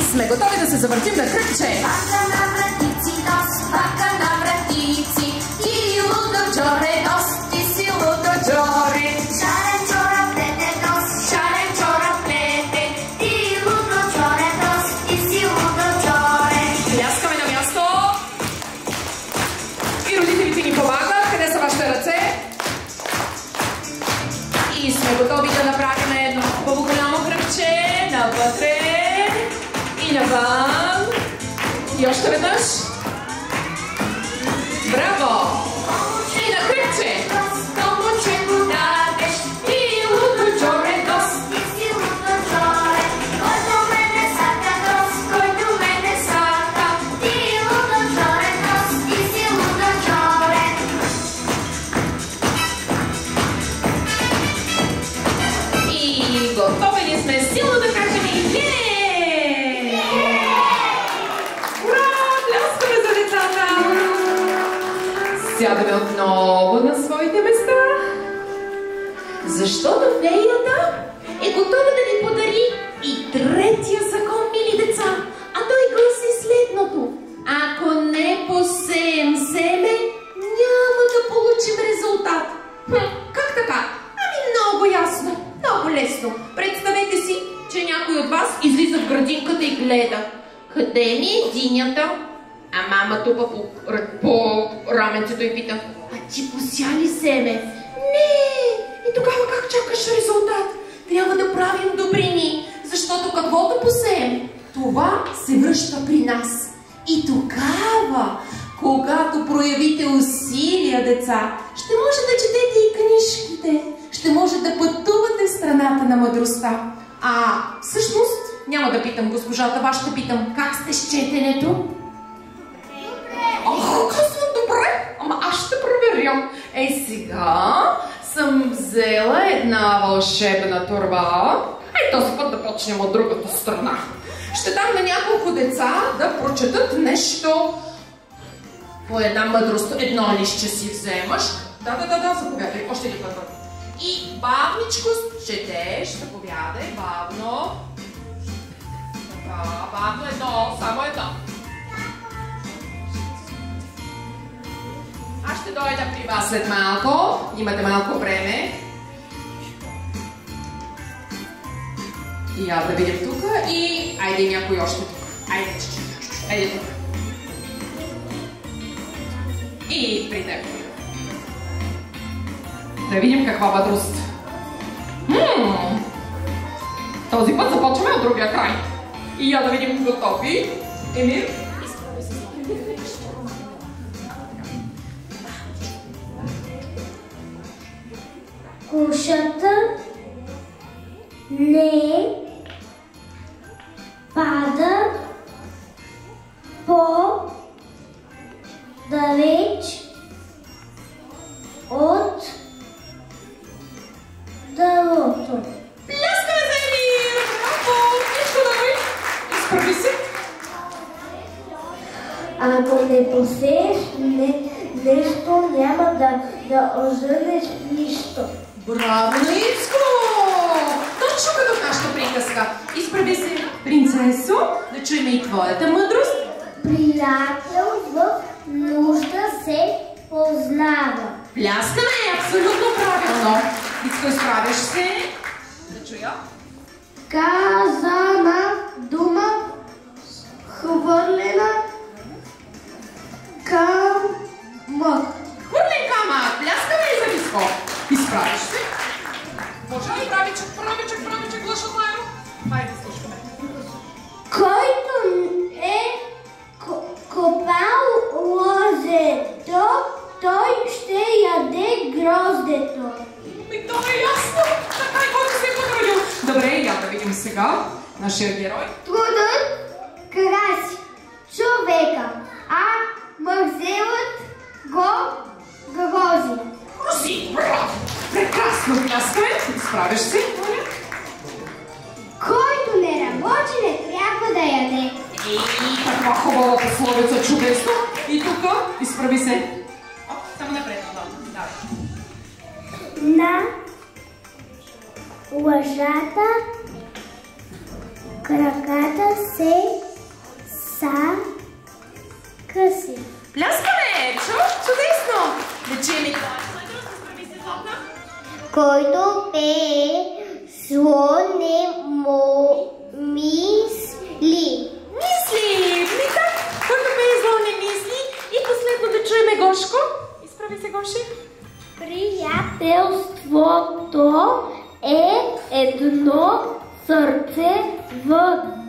сме готови да се завъртим на кръгче. Бака на вратици нос, бака на вратици, ти лудо Джоре нос, ти си лудо Джоре. Шарен чорап плете нос, шарен чорап плете, ти лудо Джоре нос, ти си лудо Джоре. Пляскаме на място. И родителите ни помагат. Къде са вашите ръце? И сме готови да направим едно хубаво голямо кръгче. Навътре и навън. И още веднъж. Браво! И на кръгче. Тому че го дадеш, ти лудо Джоре нос, ти си лудо Джоре. Който мене сака нос, който мене сака, ти лудо Джоре нос, ти си лудо Джоре. И готови ли сме силно да кажем и е! Ура! Пляскаме за децата! Сядаме отново на своите места. Защото феята е готова да ни подари и третия закон, мили деца. А той гласи следното: ако не посеем семе, няма да получим резултат. Как така? Ами много ясно, много лесно. Представете си, че някой от вас излиза в градинката и гледа. Къде ни е динята? А мама тупа по раменцето и пита: а ти пося ли семе? Не! И тогава как чакаш резултат? Трябва да правим добрини, защото каквото посеем, това се връща при нас. И тогава, когато проявите усилия, деца, ще може да четете и книжките, ще може да пътувате в страната на мъдростта. Всъщност, няма да питам госпожата, вас ще питам: как сте с четенето? Казвам добре, ама аз ще проверям. Сега съм взела една вълшебна торба. Този път да почнем от другата страна. Ще дам на няколко деца да прочетат нещо по една мъдрост. Едно листче си вземаш. Да, заповядай. Още един път. И бавничко четеш. Заповядай, бавно. Така, бавно едно, само едно. Аз ще дойда при вас след малко. Имате малко време. И я да видим тук. И айде някой още тук. Айде тук. И при теб. Да видим каква мъдрост. Този път започваме от другия край. И я да видим готови. Емир. Кушата не пада по-далеч от дървото. Пляскаме за Емир! Браво! Всичко добре! Изправи се! Ако не посееш нещо, няма да оженеш нищо. Браво, Ицко! Точно като в нашата приказка. Изправи се, принцесо, да чуем и твоята мъдрост. Приятел в нужда се познава. Пляскаме, абсолютно правилно. Ицко, изправяш се. Да чуя. Казана дума, хвърлена камък. Хвърлен камък. Пляскаме и за Ицко. Изправиш се. Може ли правичък, глаша Майо? Хайде, слушаме. Който е копал лозето, той ще яде гроздето. То е ясно. Така и който се е потрудил. Добре, я да видим сега нашия герой. Трудът краси човека, а мързелът го грози. Роси, браво! Прекрасно пляскаме. Изправяш се. Който не работи, не трябва да яде. Каква хубава пословица, чудесно. И тук, изправи се. Само напред. На лъжата краката се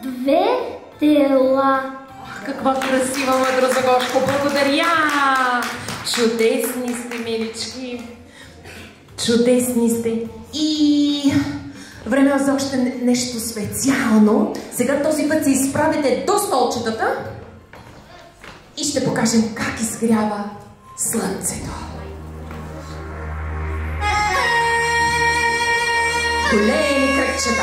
Светела. Каква красива мъдрозагошко! Благодаря! Чудесни сте, милички! Чудесни сте! И време за още нещо специално. Сега този път се изправите до столчетата и ще покажем как изгрява слънцето. Големи кръгчета.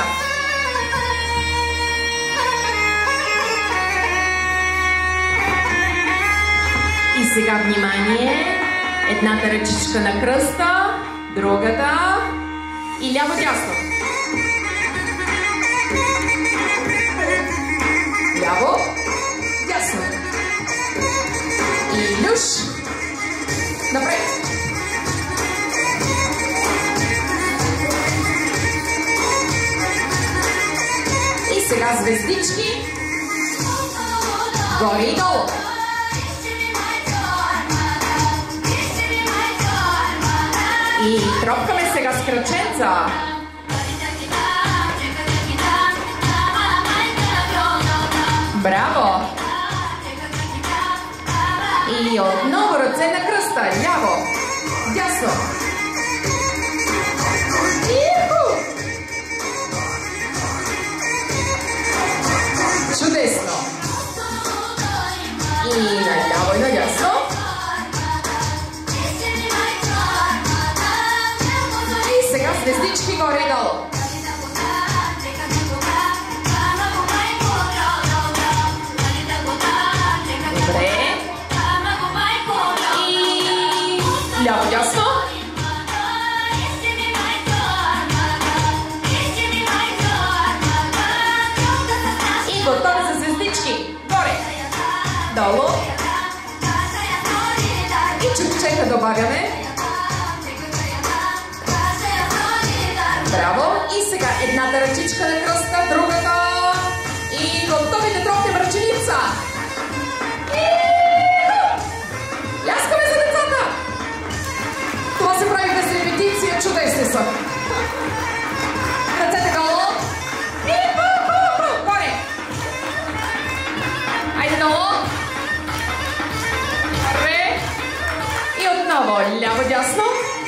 И сега внимание, едната ръчичка на кръста, другата и ляво-дясно. Ляво, дясно. И люш. Напред. И сега звездички. Горе и долу. И тропкаме сега с кръченца. Браво! И отново ръце на кръста. Ляво, дясно. Чудесно! И наляво и надясно. И сега звездички горе и долу. Добре. И ляво-дясно. И готови за звездички. Горе. Долу. И чукчета добавяме. Браво! И сега едната ръчичка на кръста, другата. И готови да тропнем ръченица. Ляскаме за децата! Това се прави без репетиция, чудесни са. Ръцете долу. Горе. Айде долу. Ре. И отново ляво-дясно.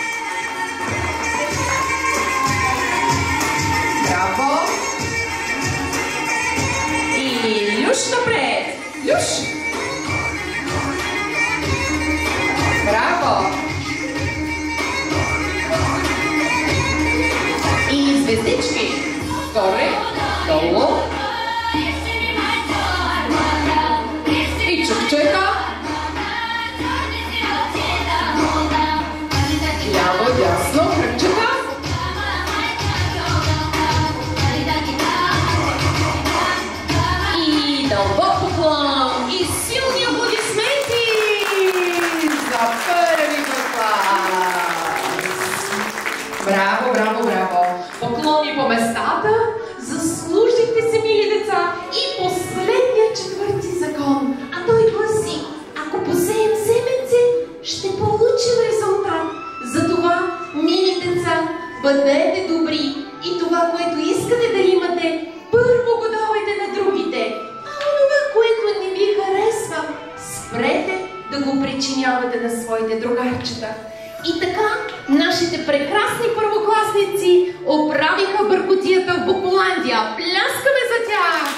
Браво! И люш напред! Люш! Браво! И звездички! Горе, долу! И чукчета! Ляво, дясно, кръгчета! Дълбок поклон и силни аплодисменти за първи клас! Браво, браво, браво! Поклони по местата, заслужихте се, мили деца! И последният четвърти закон, а той гласи: ако посеем семенце, ще получим резултат. Затова, мили деца, бъдете добри и това, което искате да имате, първо го давайте на другите. Което не ви харесва, спрете да го причинявате на своите другарчета. И така, нашите прекрасни първокласници оправиха бъркотията в Букволандия. Пляскаме за тях!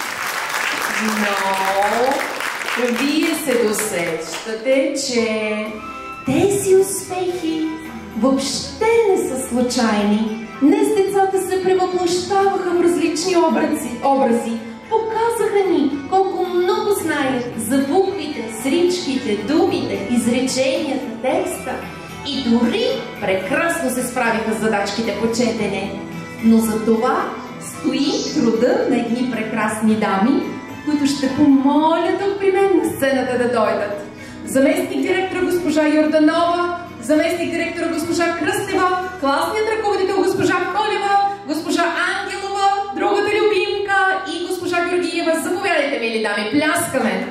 Но вие се досещате, че тези успехи въобще не са случайни. Днес децата се превъплъщаваха в различни образи. Показаха ни колко много знаят за буквите, сричките, думите, изреченията, текста и дори прекрасно се справиха с задачките по четене. Но за това стои труда на едни прекрасни дами, които ще помоля тук при мен на сцената да дойдат. Заместник директора госпожа Йорданова, заместник директора госпожа Кръстева, класният ръководител госпожа Колева, госпожа Ангелова, другата любимка и госпожа Георгиева. Заповядайте, мили дами, пляскаме!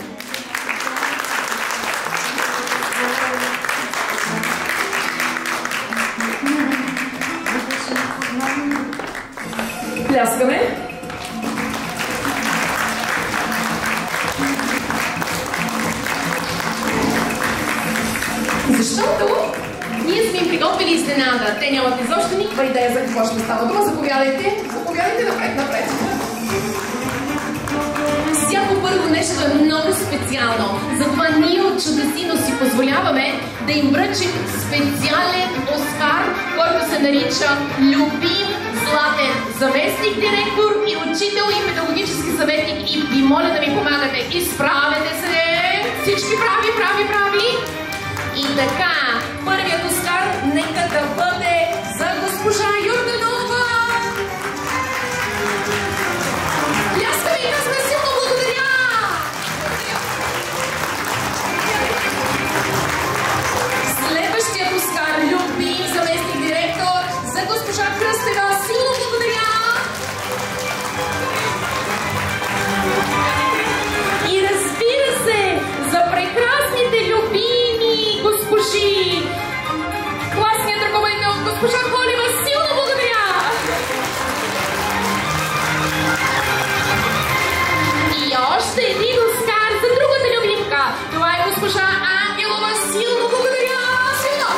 Пляскаме! изненада. Те нямат изобщо никаква идея за какво ще става дума. Заповядайте. Заповядайте напред. Всяко първо нещо е много специално. Затова ние от Чудесино си позволяваме да им връчим специален Оскар, който се нарича Любим златен заместник директор и учител и педагогически съветник. И ви моля да ми помагате. Изправете се! Всички прави! И така, първият Оскар нека да бъде за госпожа Йорданова. Пляскаме и казваме силно благодаря! Следващият Оскар, любим заместник директор, за госпожа Кръстева. Силно благодаря! И разбира се, за прекрасните любими госпожи, класният ръководител госпожа Колева, силно благодаря! И още един Оскар за другата любимка. Това е госпожа Ангелова. Силно благодаря! Силно!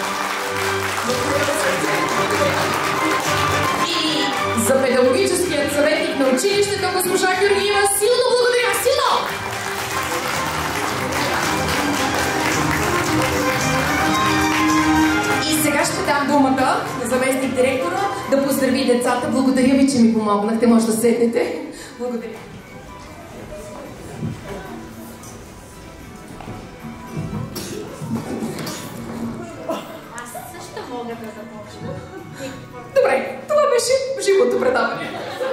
И за педагогическият съветник на училището госпожа Георгиева. Силно благодаря! Силно! И сега ще дам думата на заместник директора да поздрави децата. Благодаря ви, че ми помогнахте. Може да седнете. Благодаря. Аз също мога да започна. Добре, това беше живото предаване.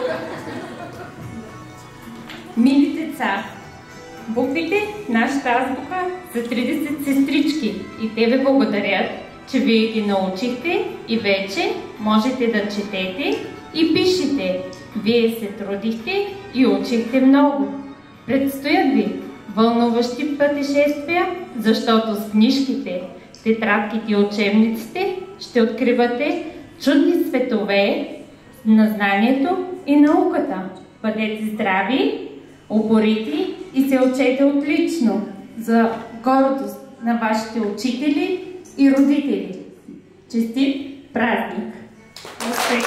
Мили деца, буквите в нашата азбука са 30 сестрички и те ви благодарят, че вие ги научихте и вече можете да четете и пишете. Вие се трудихте и учихте много. Предстоят ви вълнуващи пътешествия, защото с книжките, тетрадките и учебниците ще откривате чудни светове на знанието и науката. Бъдете здрави, упорити и се учете отлично за гордост на вашите учители и родители. Честит празник! Успех!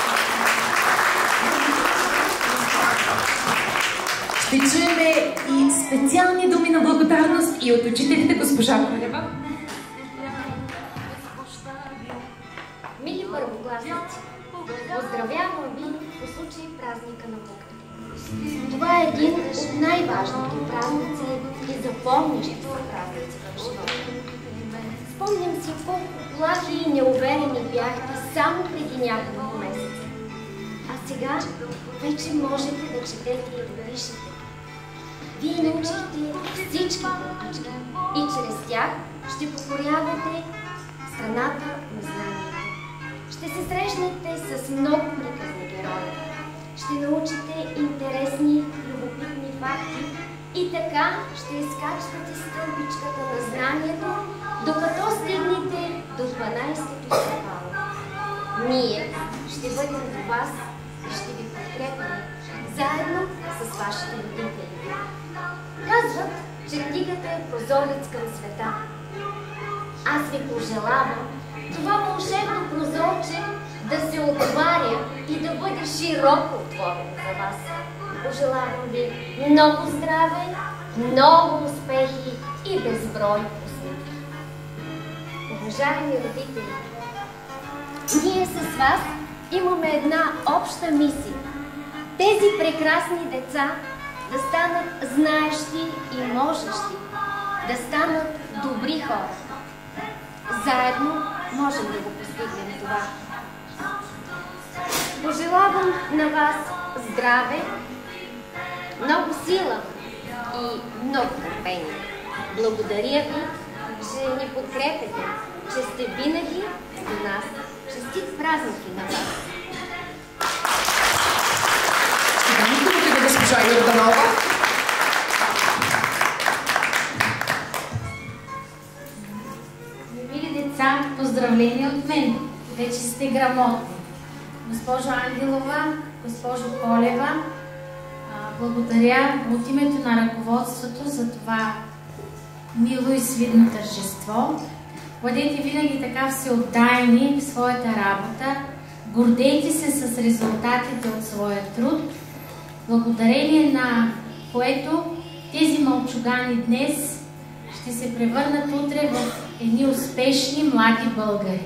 Ще чуем и специални думи на благодарност и от учителите госпожа Колева. Мили първокласници, поздравявам ви по случай празника на науката. Това е един от най-важните празници и запомнящи се празници в живота. Спомням си колко плахи и неуверени бяхте само преди няколко месеца. А сега вече можете да четете и да пишете. Вие научихте всички буквички и чрез тях ще покорявате страната на знанието. Ще се срещнете с много приказни герои. Ще научите интересни, любопитни факти и така ще изкачвате стълбичката на знанието, докато стигнете до 12-то стъпало. Ние ще бъдем до вас и ще ви подкрепяме, заедно с вашите родители. Казват, че книгата е прозорец към света. Аз ви пожелавам това вълшебно прозорче да се отваря и да бъде широко отворено за вас. Пожелавам ви много здраве, много успехи и безброй усмивки. Уважаеми родители, ние с вас имаме една обща мисия. Тези прекрасни деца да станат знаещи и можещи, да станат добри хора. Заедно можем да го постигнем това. Пожелавам на вас здраве, много сила и много търпение. Благодаря ви, че ни подкрепяте, че сте винаги до нас. Честит празники на вас! Благодаря, госпожа Йорданова. Мили деца, поздравления от мен. Вече сте грамотни. Госпожо Ангелова, госпожо Колева, благодаря от името на ръководството за това мило и свидно тържество. Бъдете винаги така всеотдайни в своята работа. Гордейте се с резултатите от своя труд, благодарение на което тези мълчугани днес ще се превърнат утре в едни успешни млади българи.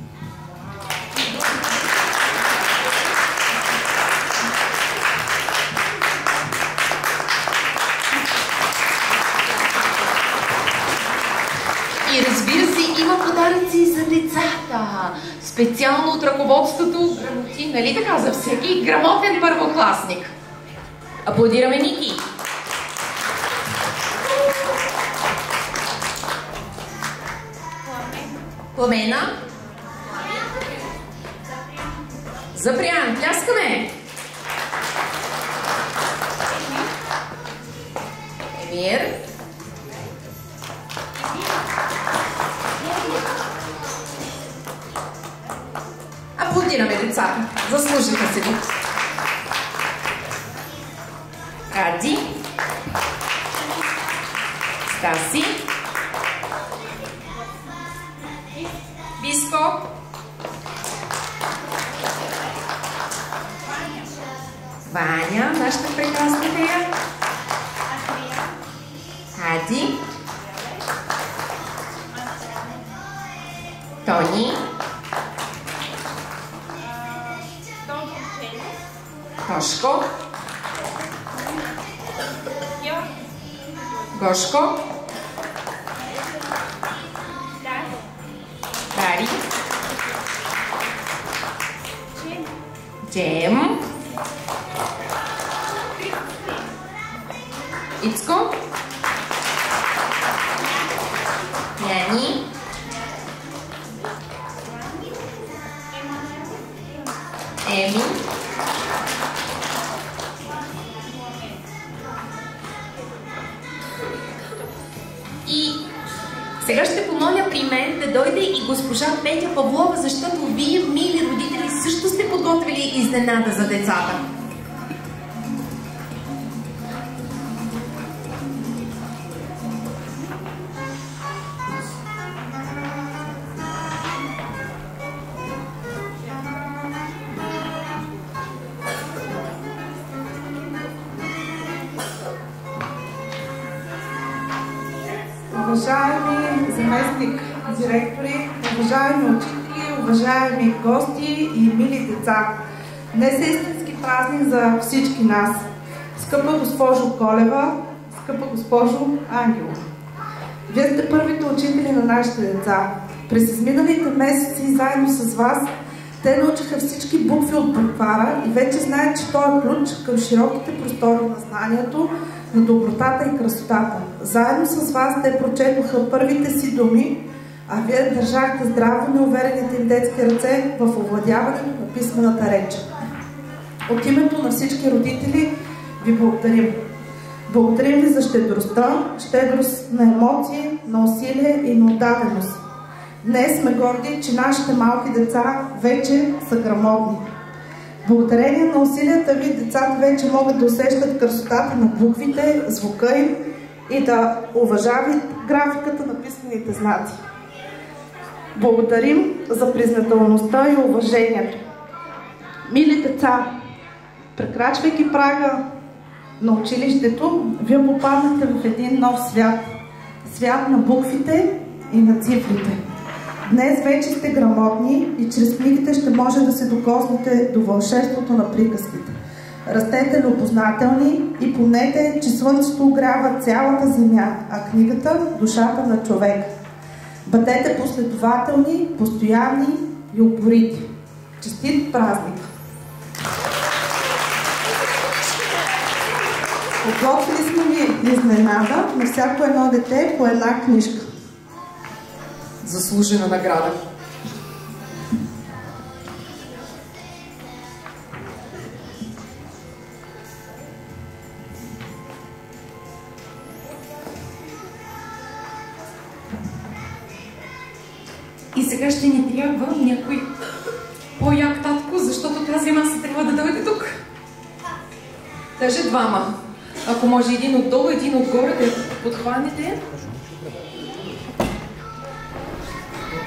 И разбира се, има подаръци за децата. Специално от ръководството грамоти, нали така, за всеки грамотен първокласник. Аплодираме Ники! Пламена? Запрян, пляскаме! Емир? Аплодираме децата. Заслужиха се ви. Ради. Стаси. Биско. Ваня, нашата прекрасна тея. Хади. Тони. Тошко. Гошко. Дари. Джем. Ицко. Яни. Еми. И сега ще помоля при мен да дойде и госпожа Петя Павлова, защото вие, мили родители, също сте подготвили изненада за децата. Уважаеми заместник директори, уважаеми учители, уважаеми гости и мили деца! Днес е истински празник за всички нас. Скъпа госпожо Колева, скъпа госпожо Ангелова! Вие сте първите учители на нашите деца. През изминалите месеци заедно с вас те научиха всички букви от буквара и вече знаят, че той е ключ към широките простори на знанието, на добротата и красотата. Заедно с вас те прочетоха първите си думи, а вие държахте здраво неуверените им детски ръце в овладяването на писмената реч. От името на всички родители ви благодарим. Благодарим ви за щедростта, щедрост на емоции, на усилие и на отдаденост. Днес сме горди, че нашите малки деца вече са грамотни. Благодарение на усилията ви, децата вече могат да усещат красотата на буквите, звука им и да уважават графиката на писмените знаци. Благодарим за признателността и уважението. Мили деца, прекрачвайки прага на училището, вие попаднахте в един нов свят. Свят на буквите и на цифрите. Днес вече сте грамотни и чрез книгите ще може да се докоснете до вълшебството на приказките. Растете любознателни и помнете, че слънцето огрява цялата земя, а книгата – душата на човека. Бъдете последователни, постоянни и упорити. Честит празник! Подготвили сме ви изненада на всяко едно дете по една книжка. Заслужена награда. И сега ще ни трябва някой по-як татко, защото тази маса трябва да дойде тук. Даже двама. Ако може един отдолу, един отгоре да подхванете.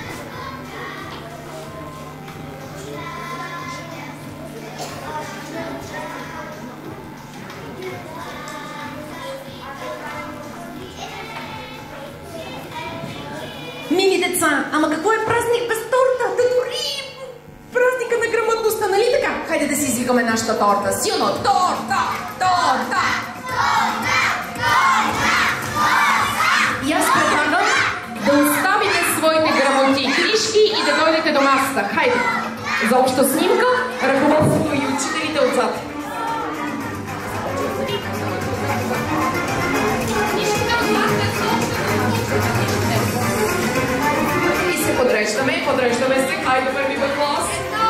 Мили деца, ама какво е празник без торта? Да дори празника на грамотността, нали така? Хайде да си извикаме нашата торта. Силно! Торта! Торта! Торта! Торта! И аз предлагам да оставите своите грамоти и книжки и да дойдете до масата. Хайде! За обща снимка, ръководството и учителите отзад. И се подреждаме се. Хайде първи в клас.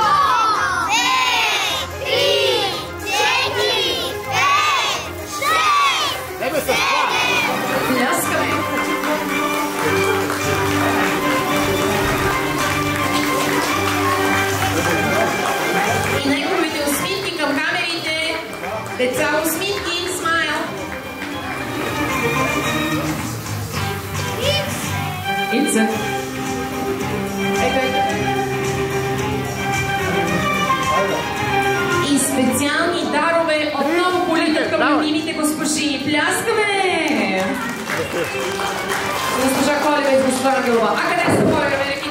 1, 2, 3, 4, 5, 6. Ебе с това! Пляскаме. И най-хубавите усмивки към камерите. Деца, усмивки, смайл. Ица. И специални дарове отново полетят към любимите госпожи. Пляскаме! Госпожа Колева и госпожа Ангелова. А къде са Колева?